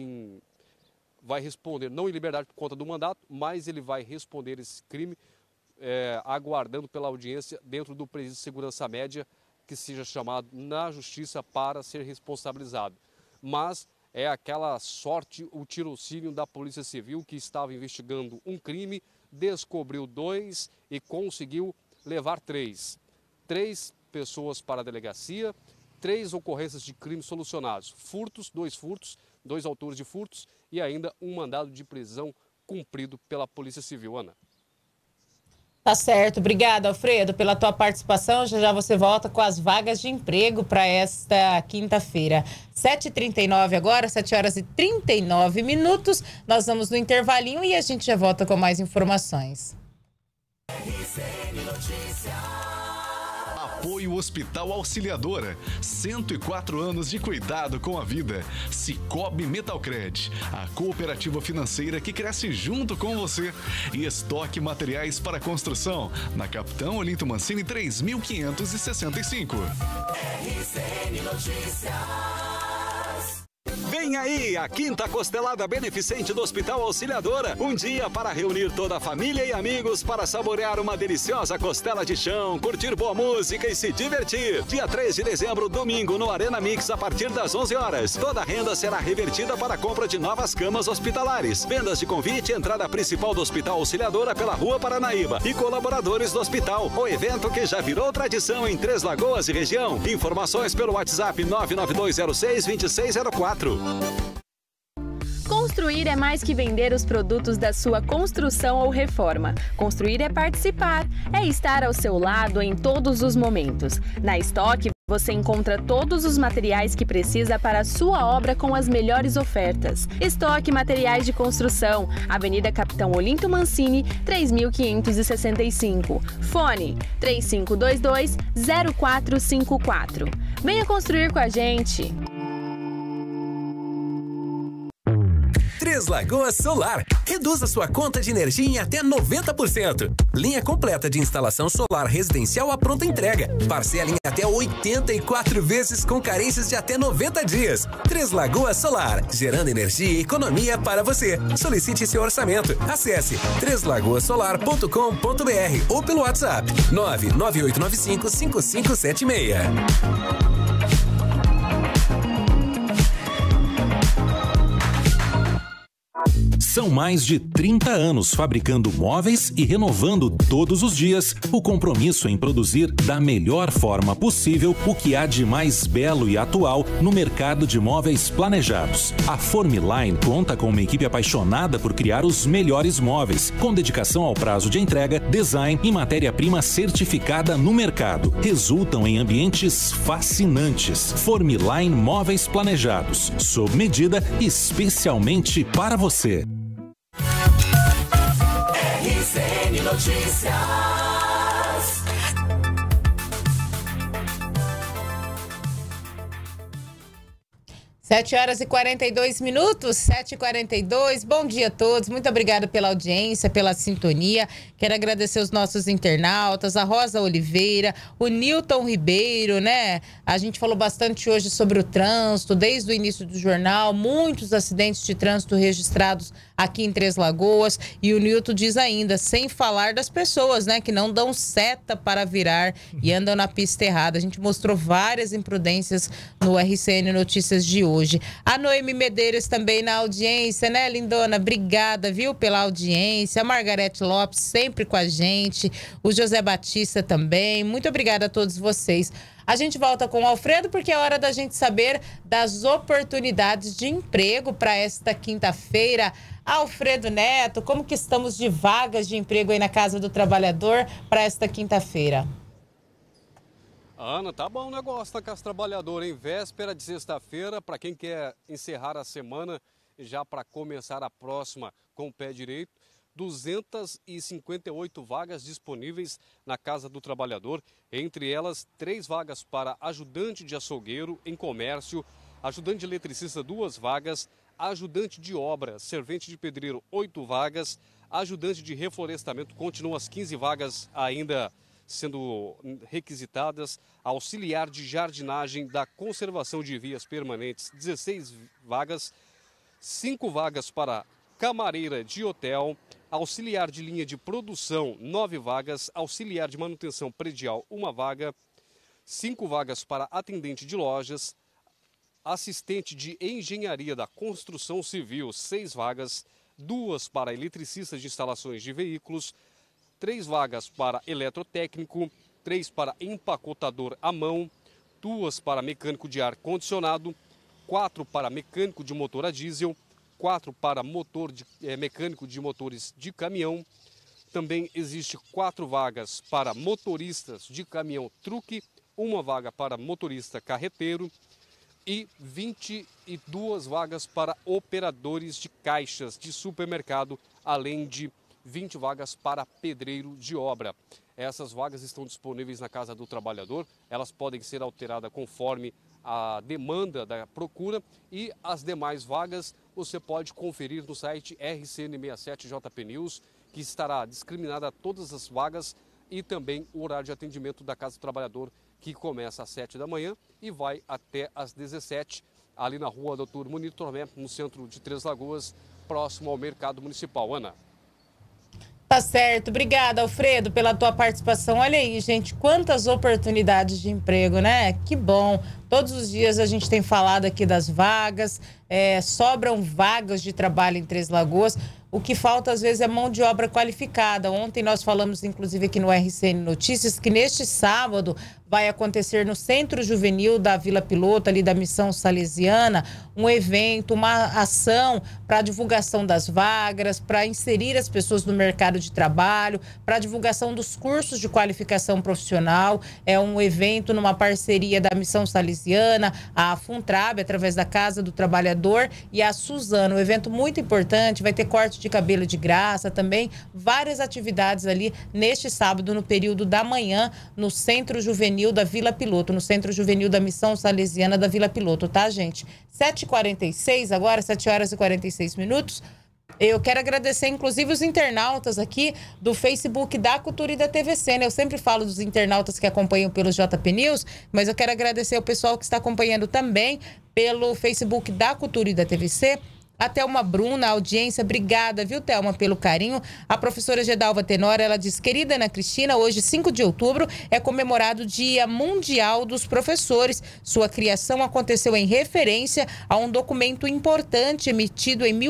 não em liberdade por conta do mandato, mas ele vai responder esse crime aguardando pela audiência dentro do presídio de segurança média, que seja chamado na justiça para ser responsabilizado. Mas é aquela sorte, o tirocínio da Polícia Civil, que estava investigando um crime, descobriu 2 e conseguiu levar 3. 3 pessoas para a delegacia, 3 ocorrências de crimes solucionados. Furtos, 2 autores de furtos e ainda um mandado de prisão cumprido pela Polícia Civil. Ana.
Tá certo. Obrigada, Alfredo, pela tua participação. Já já você volta com as vagas de emprego para esta quinta-feira. 7h39 agora, 7h39. Nós vamos no intervalinho e a gente já volta com mais informações.
Apoio Hospital Auxiliadora, 104 anos de cuidado com a vida. Sicoob Metalcred, a cooperativa financeira que cresce junto com você. E Estoque Materiais para Construção, na Capitão Olinto Mancini 3565.
RCN Notícias.
Vem aí a quinta costelada beneficente do Hospital Auxiliadora. Um dia para reunir toda a família e amigos para saborear uma deliciosa costela de chão, curtir boa música e se divertir. Dia 3 de dezembro, domingo, no Arena Mix, a partir das 11 horas. Toda a renda será revertida para a compra de novas camas hospitalares. Vendas de convite, entrada principal do Hospital Auxiliadora pela Rua Paranaíba e colaboradores do hospital. O evento que já virou tradição em Três Lagoas e região. Informações pelo WhatsApp 992062604.
Construir é mais que vender os produtos da sua construção ou reforma. Construir é participar, é estar ao seu lado em todos os momentos. Na Estoque, você encontra todos os materiais que precisa para a sua obra com as melhores ofertas. Estoque Materiais de Construção, Avenida Capitão Olinto Mancini, 3565. Fone 3522-0454. Venha construir com a gente.
Três Lagoas Solar. Reduza sua conta de energia em até 90%. Linha completa de instalação solar residencial à pronta entrega. Parcela em até 84 vezes com carências de até 90 dias. Três Lagoas Solar, gerando energia e economia para você. Solicite seu orçamento. Acesse treslagoasolar.com.br ou pelo WhatsApp 998955576.
São mais de 30 anos fabricando móveis e renovando todos os dias o compromisso em produzir da melhor forma possível o que há de mais belo e atual no mercado de móveis planejados. A Formiline conta com uma equipe apaixonada por criar os melhores móveis, com dedicação ao prazo de entrega, design e matéria-prima certificada no mercado. Resultam em ambientes fascinantes. Formiline Móveis Planejados, sob medida especialmente para você.
RCN Notícias.
7h42, 7h42. Bom dia a todos. Muito obrigada pela audiência, pela sintonia. Quero agradecer os nossos internautas, a Rosa Oliveira, o Nilton Ribeiro, né? A gente falou bastante hoje sobre o trânsito, desde o início do jornal, muitos acidentes de trânsito registrados aqui em Três Lagoas. E o Nilton diz ainda, sem falar das pessoas, né, que não dão seta para virar e andam na pista errada. A gente mostrou várias imprudências no RCN Notícias de hoje. A Noemi Medeiros também na audiência, né, lindona? Obrigada, viu, pela audiência. A Margarete Lopes sempre com a gente. O José Batista também. Muito obrigada a todos vocês. A gente volta com o Alfredo porque é hora da gente saber das oportunidades de emprego para esta quinta-feira. Alfredo Neto, como que estamos de vagas de emprego aí na Casa do Trabalhador para esta quinta-feira?
Ana, tá bom o negócio na Casa do Trabalhador, em véspera de sexta-feira, para quem quer encerrar a semana já para começar a próxima com o pé direito. 258 vagas disponíveis na Casa do Trabalhador, entre elas 3 vagas para ajudante de açougueiro em comércio, ajudante de eletricista 2 vagas, ajudante de obra, servente de pedreiro 8 vagas, ajudante de reflorestamento, continuam as 15 vagas ainda sendo requisitadas, auxiliar de jardinagem da conservação de vias permanentes 16 vagas, 5 vagas para camareira de hotel, auxiliar de linha de produção, 9 vagas, auxiliar de manutenção predial, 1 vaga, 5 vagas para atendente de lojas, assistente de engenharia da construção civil, 6 vagas, 2 para eletricistas de instalações de veículos, 3 vagas para eletrotécnico, 3 para empacotador à mão, 2 para mecânico de ar-condicionado, 4 para mecânico de motor a diesel, 4 para mecânico de motores de caminhão. Também existe 4 vagas para motoristas de caminhão truque, 1 vaga para motorista carreteiro e 22 vagas para operadores de caixas de supermercado, além de 20 vagas para pedreiro de obra. Essas vagas estão disponíveis na Casa do Trabalhador, elas podem ser alteradas conforme a demanda da procura e as demais vagas você pode conferir no site RCN67JP News, que estará discriminada todas as vagas e também o horário de atendimento da Casa do Trabalhador, que começa às 7 da manhã e vai até às 17, ali na rua Dr. Munir Tomé, no centro de Três Lagoas, próximo ao Mercado Municipal. Ana.
Tá certo. Obrigada, Alfredo, pela tua participação. Olha aí, gente, quantas oportunidades de emprego, né? Que bom. Todos os dias a gente tem falado aqui das vagas, sobram vagas de trabalho em Três Lagoas. O que falta, às vezes, é mão de obra qualificada. Ontem nós falamos, inclusive, aqui no RCN Notícias, que neste sábado vai acontecer no Centro Juvenil da Vila Piloto, ali da Missão Salesiana, um evento, uma ação para a divulgação das vagas, para inserir as pessoas no mercado de trabalho, para a divulgação dos cursos de qualificação profissional. É um evento numa parceria da Missão Salesiana Salesiana, a Funtrab, através da Casa do Trabalhador, e a Suzano. Um evento muito importante, vai ter corte de cabelo de graça também, várias atividades ali neste sábado, no período da manhã, no Centro Juvenil da Vila Piloto, no Centro Juvenil da Missão Salesiana da Vila Piloto, tá, gente? 7h46 agora, 7h46. Eu quero agradecer, inclusive, os internautas aqui do Facebook da Cultura e da TVC, né? Eu sempre falo dos internautas que acompanham pelo JP News, mas eu quero agradecer ao pessoal que está acompanhando também pelo Facebook da Cultura e da TVC. A Thelma Bruna, a audiência, obrigada, viu, Thelma, pelo carinho. A professora Gedalva Tenório, ela diz: querida Ana Cristina, hoje, 5 de outubro, é comemorado o Dia Mundial dos Professores. Sua criação aconteceu em referência a um documento importante emitido em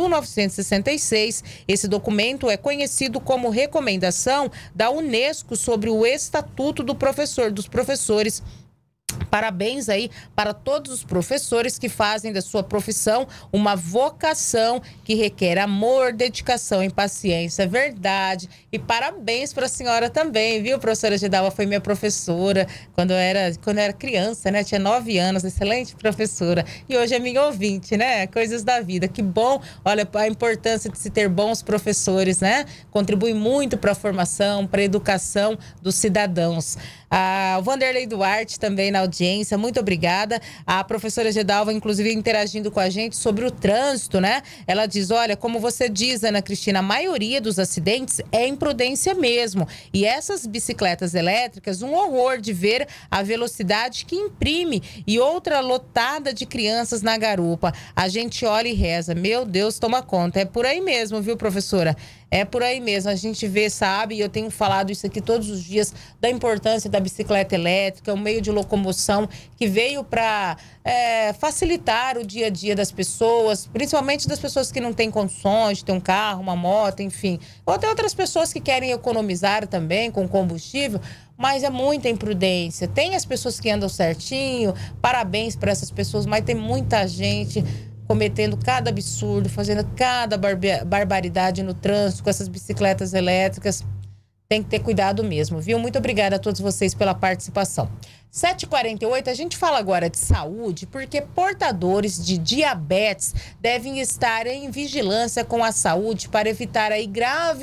1966. Esse documento é conhecido como Recomendação da Unesco sobre o Estatuto do Professor, dos Professores. Parabéns aí para todos os professores que fazem da sua profissão uma vocação que requer amor, dedicação e paciência. Verdade. E parabéns para a senhora também, viu? A professora Gedalva foi minha professora quando eu era criança, né? Tinha 9 anos, excelente professora. E hoje é minha ouvinte, né? Coisas da vida. Que bom. Olha, a importância de se ter bons professores, né? Contribui muito para a formação, para a educação dos cidadãos. O Vanderlei Duarte também na audiência, muito obrigada. A professora Gedalva, inclusive, interagindo com a gente sobre o trânsito, né? Ela diz: olha, como você diz, Ana Cristina, a maioria dos acidentes é imprudência mesmo. E essas bicicletas elétricas, um horror de ver a velocidade que imprime, e outra lotada de crianças na garupa. A gente olha e reza, meu Deus, toma conta. É por aí mesmo, viu, professora? É por aí mesmo, a gente vê, sabe, e eu tenho falado isso aqui todos os dias, da importância da bicicleta elétrica, um meio de locomoção que veio para facilitar o dia a dia das pessoas, principalmente das pessoas que não têm condições de ter um carro, uma moto, enfim. Ou até outras pessoas que querem economizar também com combustível, mas é muita imprudência. Tem as pessoas que andam certinho, parabéns para essas pessoas, mas tem muita gente cometendo cada absurdo, fazendo cada barbaridade no trânsito com essas bicicletas elétricas. Tem que ter cuidado mesmo, viu? Muito obrigada a todos vocês pela participação. 7h48, a gente fala agora de saúde, porque portadores de diabetes devem estar em vigilância com a saúde para evitar aí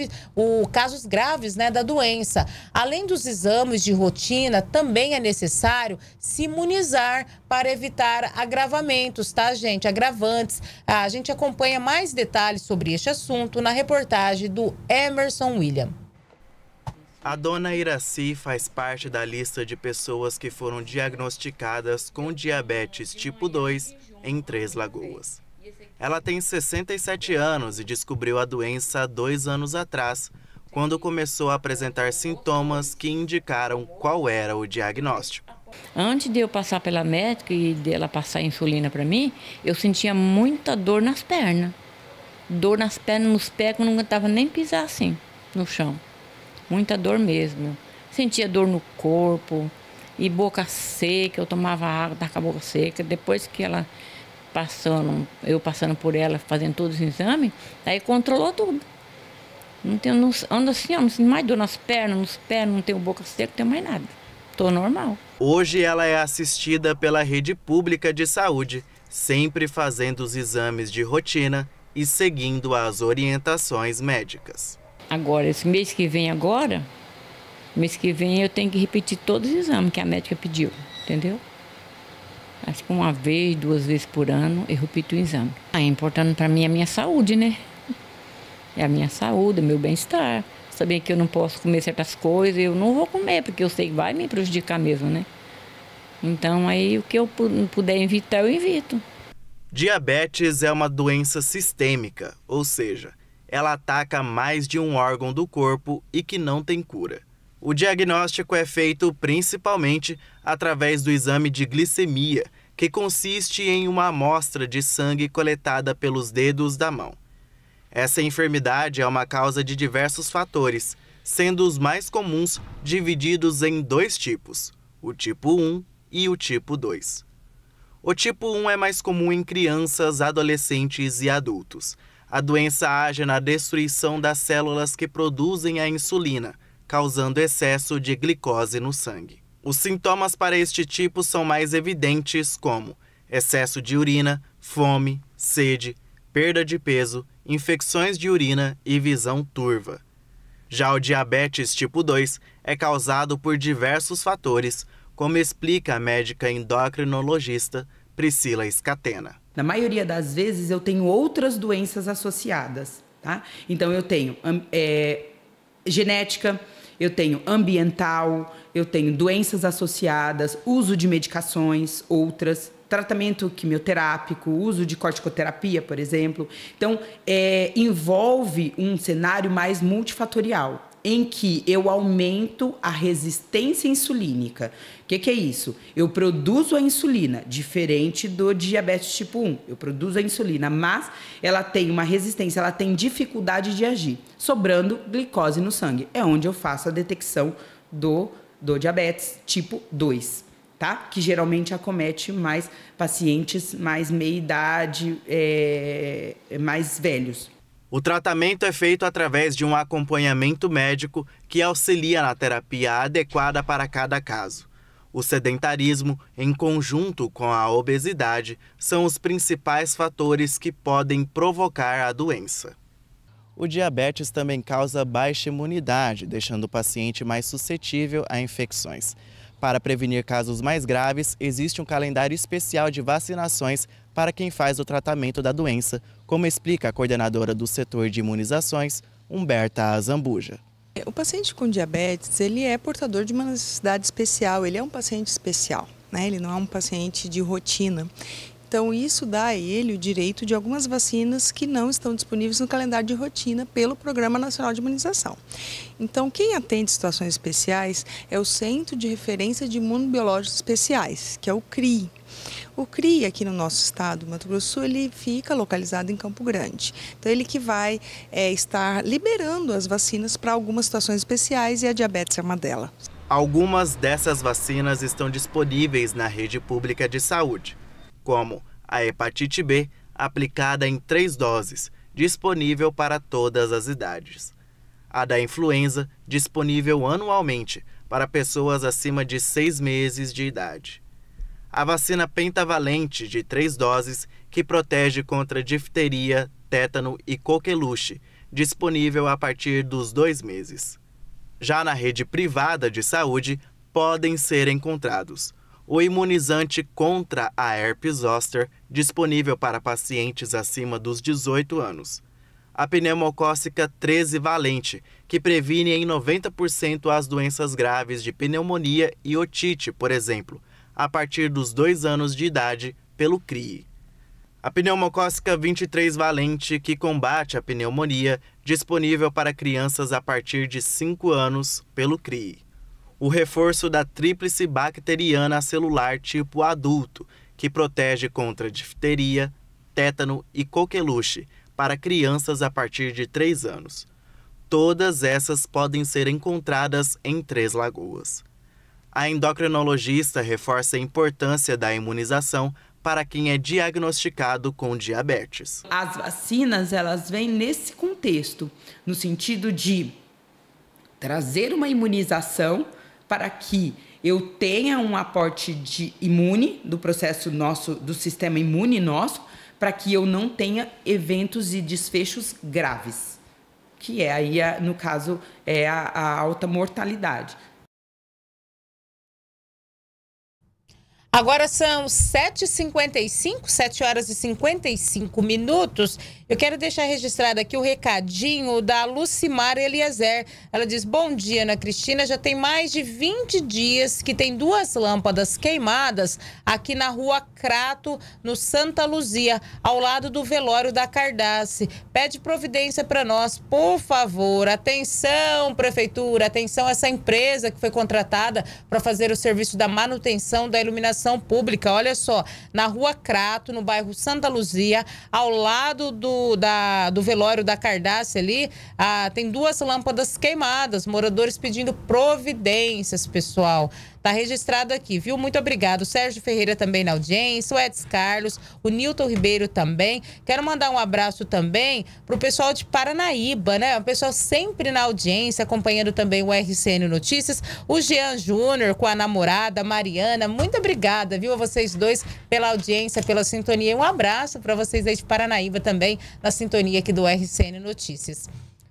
casos graves, né, da doença. Além dos exames de rotina, também é necessário se imunizar para evitar agravamentos, tá, gente? Agravantes. A gente acompanha mais detalhes sobre este assunto na reportagem do Emerson William.
A dona Iraci faz parte da lista de pessoas que foram diagnosticadas com diabetes tipo 2 em Três Lagoas. Ela tem 67 anos e descobriu a doença há 2 anos atrás, quando começou a apresentar sintomas que indicaram qual era o diagnóstico.
Antes de eu passar pela médica e dela passar insulina para mim, eu sentia muita dor nas pernas. Dor nas pernas, nos pés, que eu não aguentava nem pisar assim, no chão. Muita dor mesmo. Sentia dor no corpo e boca seca. Eu tomava água, estava com a boca seca. Depois que ela eu passando por ela, fazendo todos os exames, aí controlou tudo. Ando assim, não sinto mais dor nas pernas, nos pés, não tenho boca seca, não tenho mais nada. Estou normal.
Hoje ela é assistida pela rede pública de saúde, sempre fazendo os exames de rotina e seguindo as orientações médicas.
Agora, esse mês que vem eu tenho que repetir todos os exames que a médica pediu, entendeu? Acho que 1 vez, 2 vezes por ano eu repito o exame. É importante para mim a minha saúde, né? É a minha saúde, o meu bem-estar. Saber que eu não posso comer certas coisas, eu não vou comer, porque eu sei que vai me prejudicar mesmo, né? Então, aí o que eu puder evitar, eu evito.
Diabetes é uma doença sistêmica, ou seja, ela ataca mais de um órgão do corpo e que não tem cura. O diagnóstico é feito principalmente através do exame de glicemia, que consiste em uma amostra de sangue coletada pelos dedos da mão. Essa enfermidade é uma causa de diversos fatores, sendo os mais comuns divididos em 2 tipos, o tipo 1 e o tipo 2. O tipo 1 é mais comum em crianças, adolescentes e adultos. A doença age na destruição das células que produzem a insulina, causando excesso de glicose no sangue. Os sintomas para este tipo são mais evidentes como excesso de urina, fome, sede, perda de peso, infecções de urina e visão turva. Já o diabetes tipo 2 é causado por diversos fatores, como explica a médica endocrinologista Priscila Scatena.
Na maioria das vezes eu tenho outras doenças associadas, tá? Então eu tenho genética, eu tenho ambiental, eu tenho doenças associadas, uso de medicações, outras, tratamento quimioterápico, uso de corticoterapia, por exemplo. Então, envolve um cenário mais multifatorial, em que eu aumento a resistência insulínica. O que é isso? Eu produzo a insulina, diferente do diabetes tipo 1. Eu produzo a insulina, mas ela tem uma resistência, ela tem dificuldade de agir, sobrando glicose no sangue. É onde eu faço a detecção do diabetes tipo 2, tá? Que geralmente acomete mais pacientes mais meia-idade, mais velhos.
O tratamento é feito através de um acompanhamento médico que auxilia na terapia adequada para cada caso. O sedentarismo, em conjunto com a obesidade, são os principais fatores que podem provocar a doença. O diabetes também causa baixa imunidade, deixando o paciente mais suscetível a infecções. Para prevenir casos mais graves, existe um calendário especial de vacinações para quem faz o tratamento da doença, como explica a coordenadora do setor de imunizações, Humberta Azambuja.
O paciente com diabetes, ele é portador de uma necessidade especial, ele é um paciente especial, né? Ele não é um paciente de rotina. Então, isso dá a ele o direito de algumas vacinas que não estão disponíveis no calendário de rotina pelo Programa Nacional de Imunização. Então, quem atende situações especiais é o Centro de Referência de Imunobiológicos Especiais, que é o CRI. O CRI, aqui no nosso estado, Mato Grosso do Sul, ele fica localizado em Campo Grande. Então, ele que vai estar liberando as vacinas para algumas situações especiais e a diabetes é uma delas.
Algumas dessas vacinas estão disponíveis na rede pública de saúde, como a hepatite B, aplicada em 3 doses, disponível para todas as idades. A da influenza, disponível anualmente para pessoas acima de 6 meses de idade. A vacina pentavalente de 3 doses, que protege contra difteria, tétano e coqueluche, disponível a partir dos 2 meses. Já na rede privada de saúde, podem ser encontrados o imunizante contra a herpes zoster, disponível para pacientes acima dos 18 anos. A pneumocócica 13-valente, que previne em 90% as doenças graves de pneumonia e otite, por exemplo, a partir dos 2 anos de idade, pelo CRI. A pneumocócica 23-valente, que combate a pneumonia, disponível para crianças a partir de 5 anos, pelo CRI. O reforço da tríplice bacteriana celular tipo adulto, que protege contra difteria, tétano e coqueluche, para crianças a partir de 3 anos. Todas essas podem ser encontradas em Três Lagoas. A endocrinologista reforça a importância da imunização para quem é diagnosticado com diabetes.
As vacinas, elas vêm nesse contexto, no sentido de trazer uma imunização para que eu tenha um aporte de imune do processo nosso, do sistema imune nosso, para que eu não tenha eventos e desfechos graves, que é aí, no caso, é a alta mortalidade.
Agora são 7h55, 7 horas e 55 minutos. Eu quero deixar registrado aqui o recadinho da Lucimar Eliezer. Ela diz: bom dia, Ana Cristina. Já tem mais de 20 dias que tem 2 lâmpadas queimadas aqui na rua Crato, no Santa Luzia, ao lado do velório da Cardace. Pede providência para nós, por favor. Atenção, prefeitura, atenção essa empresa que foi contratada para fazer o serviço da manutenção da iluminação pública. Olha só, na rua Crato, no bairro Santa Luzia, ao lado do velório da Cardace ali, tem 2 lâmpadas queimadas, moradores pedindo providências, pessoal. Tá registrado aqui, viu? Muito obrigado. O Sérgio Ferreira também na audiência, o Edson Carlos, o Nilton Ribeiro também. Quero mandar um abraço também pro pessoal de Paranaíba, né? O pessoal sempre na audiência, acompanhando também o RCN Notícias. O Jean Júnior com a namorada, Mariana. Muito obrigada, viu, a vocês dois pela audiência, pela sintonia. Um abraço para vocês aí de Paranaíba também, na sintonia aqui do RCN Notícias.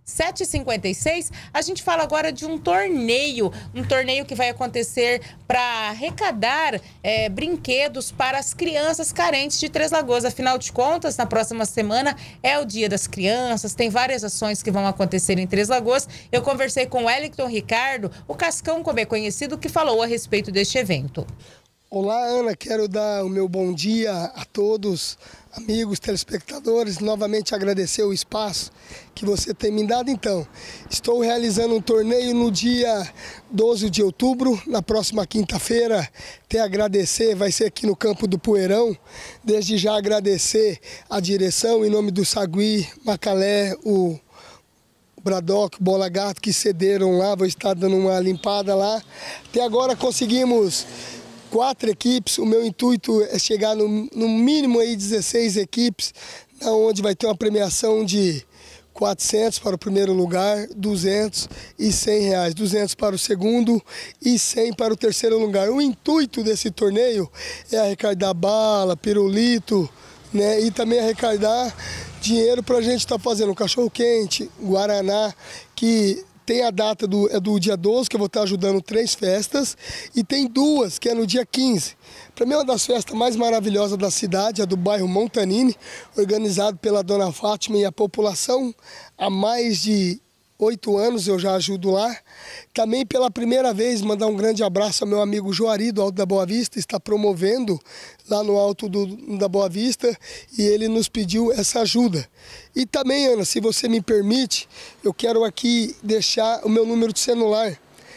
7h56, a gente fala agora de um torneio que vai acontecer para arrecadar brinquedos para as crianças carentes de Três Lagoas. Afinal de contas, na próxima semana é o Dia das Crianças, tem várias ações que vão acontecer em Três Lagoas. Eu conversei com o Wellington Ricardo, o Cascão, como é conhecido, que falou a respeito deste evento.
Olá, Ana, quero dar o meu bom dia a todos, amigos, telespectadores, novamente agradecer o espaço que você tem me dado. Então, estou realizando um torneio no dia 12 de outubro, na próxima quinta-feira. Até agradecer, vai ser aqui no Campo do Poeirão. Desde já agradecer a direção, em nome do Sagui, Macalé, o Bradock, Bola Gato, que cederam lá, vou estar dando uma limpada lá. Até agora conseguimos 4 equipes, o meu intuito é chegar no mínimo aí 16 equipes, onde vai ter uma premiação de 400 para o primeiro lugar, 200 e 100 reais, 200 para o segundo e 100 para o terceiro lugar. O intuito desse torneio é arrecadar bala, pirulito, né, e também arrecadar dinheiro para a gente estar fazendo um cachorro-quente, guaraná, que tem a data do dia 12, que eu vou estar ajudando 3 festas, e tem 2, que é no dia 15. Para mim é uma das festas mais maravilhosas da cidade, a do bairro Montanini, organizado pela Dona Fátima e a população. Há mais de 8 anos eu já ajudo lá. Também pela primeira vez mandar um grande abraço ao meu amigo Joari do Alto da Boa Vista, está promovendo lá no Alto da Boa Vista, e ele nos pediu essa ajuda. E também, Ana, se você me permite, eu quero aqui deixar o meu número de celular,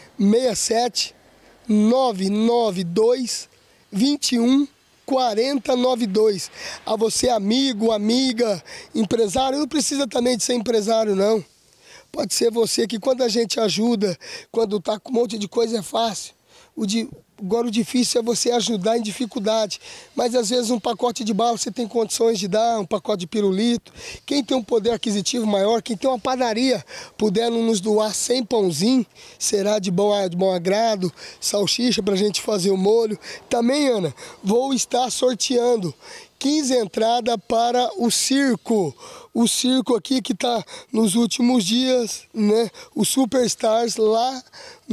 67 992 21 4092. A você, amigo, amiga, empresário, não precisa também de ser empresário, não. Pode ser você que, quando a gente ajuda, quando está com um monte de coisa, é fácil. Agora o difícil é você ajudar em dificuldade. Mas às vezes um pacote de bala você tem condições de dar, um pacote de pirulito. Quem tem um poder aquisitivo maior, quem tem uma padaria, puder nos doar 100 pãozinhos, será de bom agrado, salsicha para a gente fazer o molho. Também, Ana, vou estar sorteando 15 entradas para o circo. O circo aqui que está nos últimos dias, né? O Superstars lá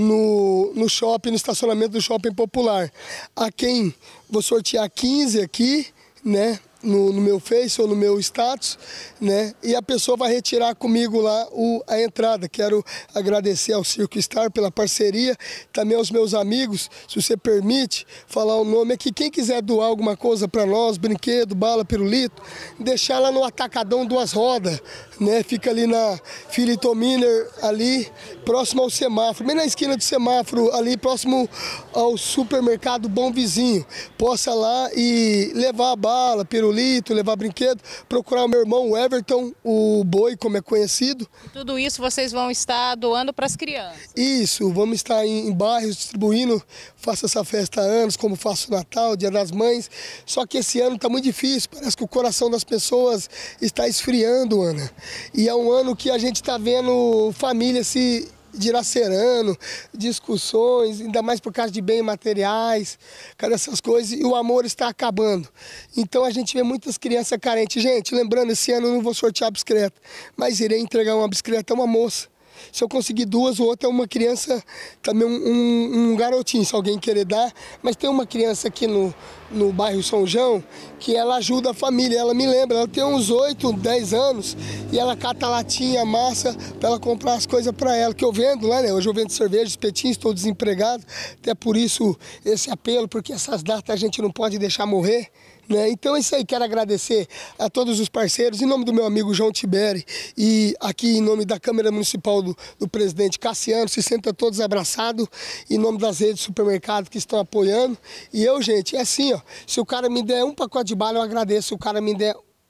no shopping, no estacionamento do Shopping Popular. A quem vou sortear 15 aqui, né? No meu Face ou no meu status, né? E a pessoa vai retirar comigo lá a entrada. Quero agradecer ao Circo Star pela parceria, também aos meus amigos, se você permite falar o nome aqui. Quem quiser doar alguma coisa para nós, brinquedo, bala, pirulito, deixar lá no Atacadão Duas Rodas, né? Fica ali na Philipton Miller, ali próximo ao semáforo, bem na esquina do semáforo, ali próximo ao supermercado Bom Vizinho. Possa lá e levar a bala, pirulito, levar brinquedo, procurar o meu irmão, o Everton, o Boi, como é conhecido.
Tudo isso vocês vão estar doando para as crianças?
Isso, vamos estar em bairros distribuindo. Faço essa festa há anos, como faço o Natal, Dia das Mães. Só que esse ano está muito difícil, parece que o coração das pessoas está esfriando, Ana. E é um ano que a gente está vendo família se dilacerando, discussões, ainda mais por causa de bens materiais, cada essas coisas, e o amor está acabando. Então a gente vê muitas crianças carentes. Gente, lembrando, esse ano eu não vou sortear a bicicleta, mas irei entregar uma bicicleta a uma moça. Se eu conseguir 2, o outro é uma criança, também um garotinho, se alguém querer dar. Mas tem uma criança aqui no bairro São João, que ela ajuda a família. Ela me lembra, ela tem uns 8, 10 anos, e ela cata latinha, massa, para ela comprar as coisas para ela, que eu vendo lá, né? Hoje eu vendo cerveja, espetinhos, estou desempregado. Até por isso esse apelo, porque essas datas a gente não pode deixar morrer, né? Então é isso aí, quero agradecer a todos os parceiros, em nome do meu amigo João Tiberi, e aqui em nome da Câmara Municipal do presidente Cassiano, se senta todos abraçados, em nome das redes de supermercado que estão apoiando. E eu, gente, é assim, ó, se o cara me der um pacote de bala, eu agradeço. Se o cara me der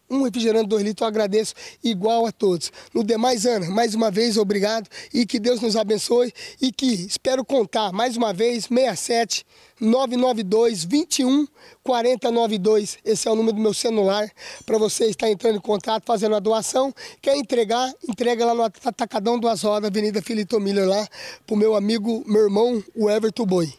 um refrigerante 2 litros, eu agradeço igual a todos. No demais, Ana, mais uma vez, obrigado e que Deus nos abençoe e que espero contar mais uma vez, 67 992 21 4092. Esse é o número do meu celular para você estar entrando em contato, fazendo a doação. Quer entregar? Entrega lá no Atacadão Duas Rodas, Avenida Filito Miller, lá pro meu amigo, meu irmão, o Everton Boi.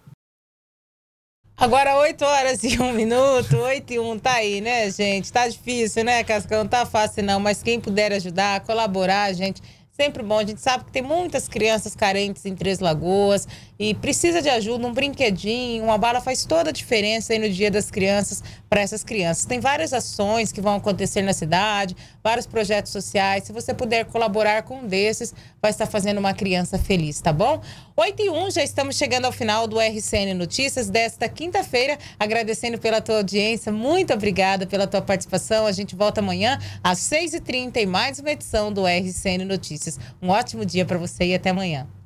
Agora 8h01, 8h01, tá aí, né, gente? Tá difícil, né, Cascão? Tá fácil não, mas quem puder ajudar, colaborar, gente, sempre bom. A gente sabe que tem muitas crianças carentes em Três Lagoas e precisa de ajuda, um brinquedinho, uma bala faz toda a diferença aí no Dia das Crianças para essas crianças. Tem várias ações que vão acontecer na cidade, vários projetos sociais. Se você puder colaborar com um desses, vai estar fazendo uma criança feliz, tá bom? 8h01, já estamos chegando ao final do RCN Notícias desta quinta-feira, agradecendo pela tua audiência, muito obrigada pela tua participação. A gente volta amanhã às 6h30 em mais uma edição do RCN Notícias. Um ótimo dia para você e até amanhã.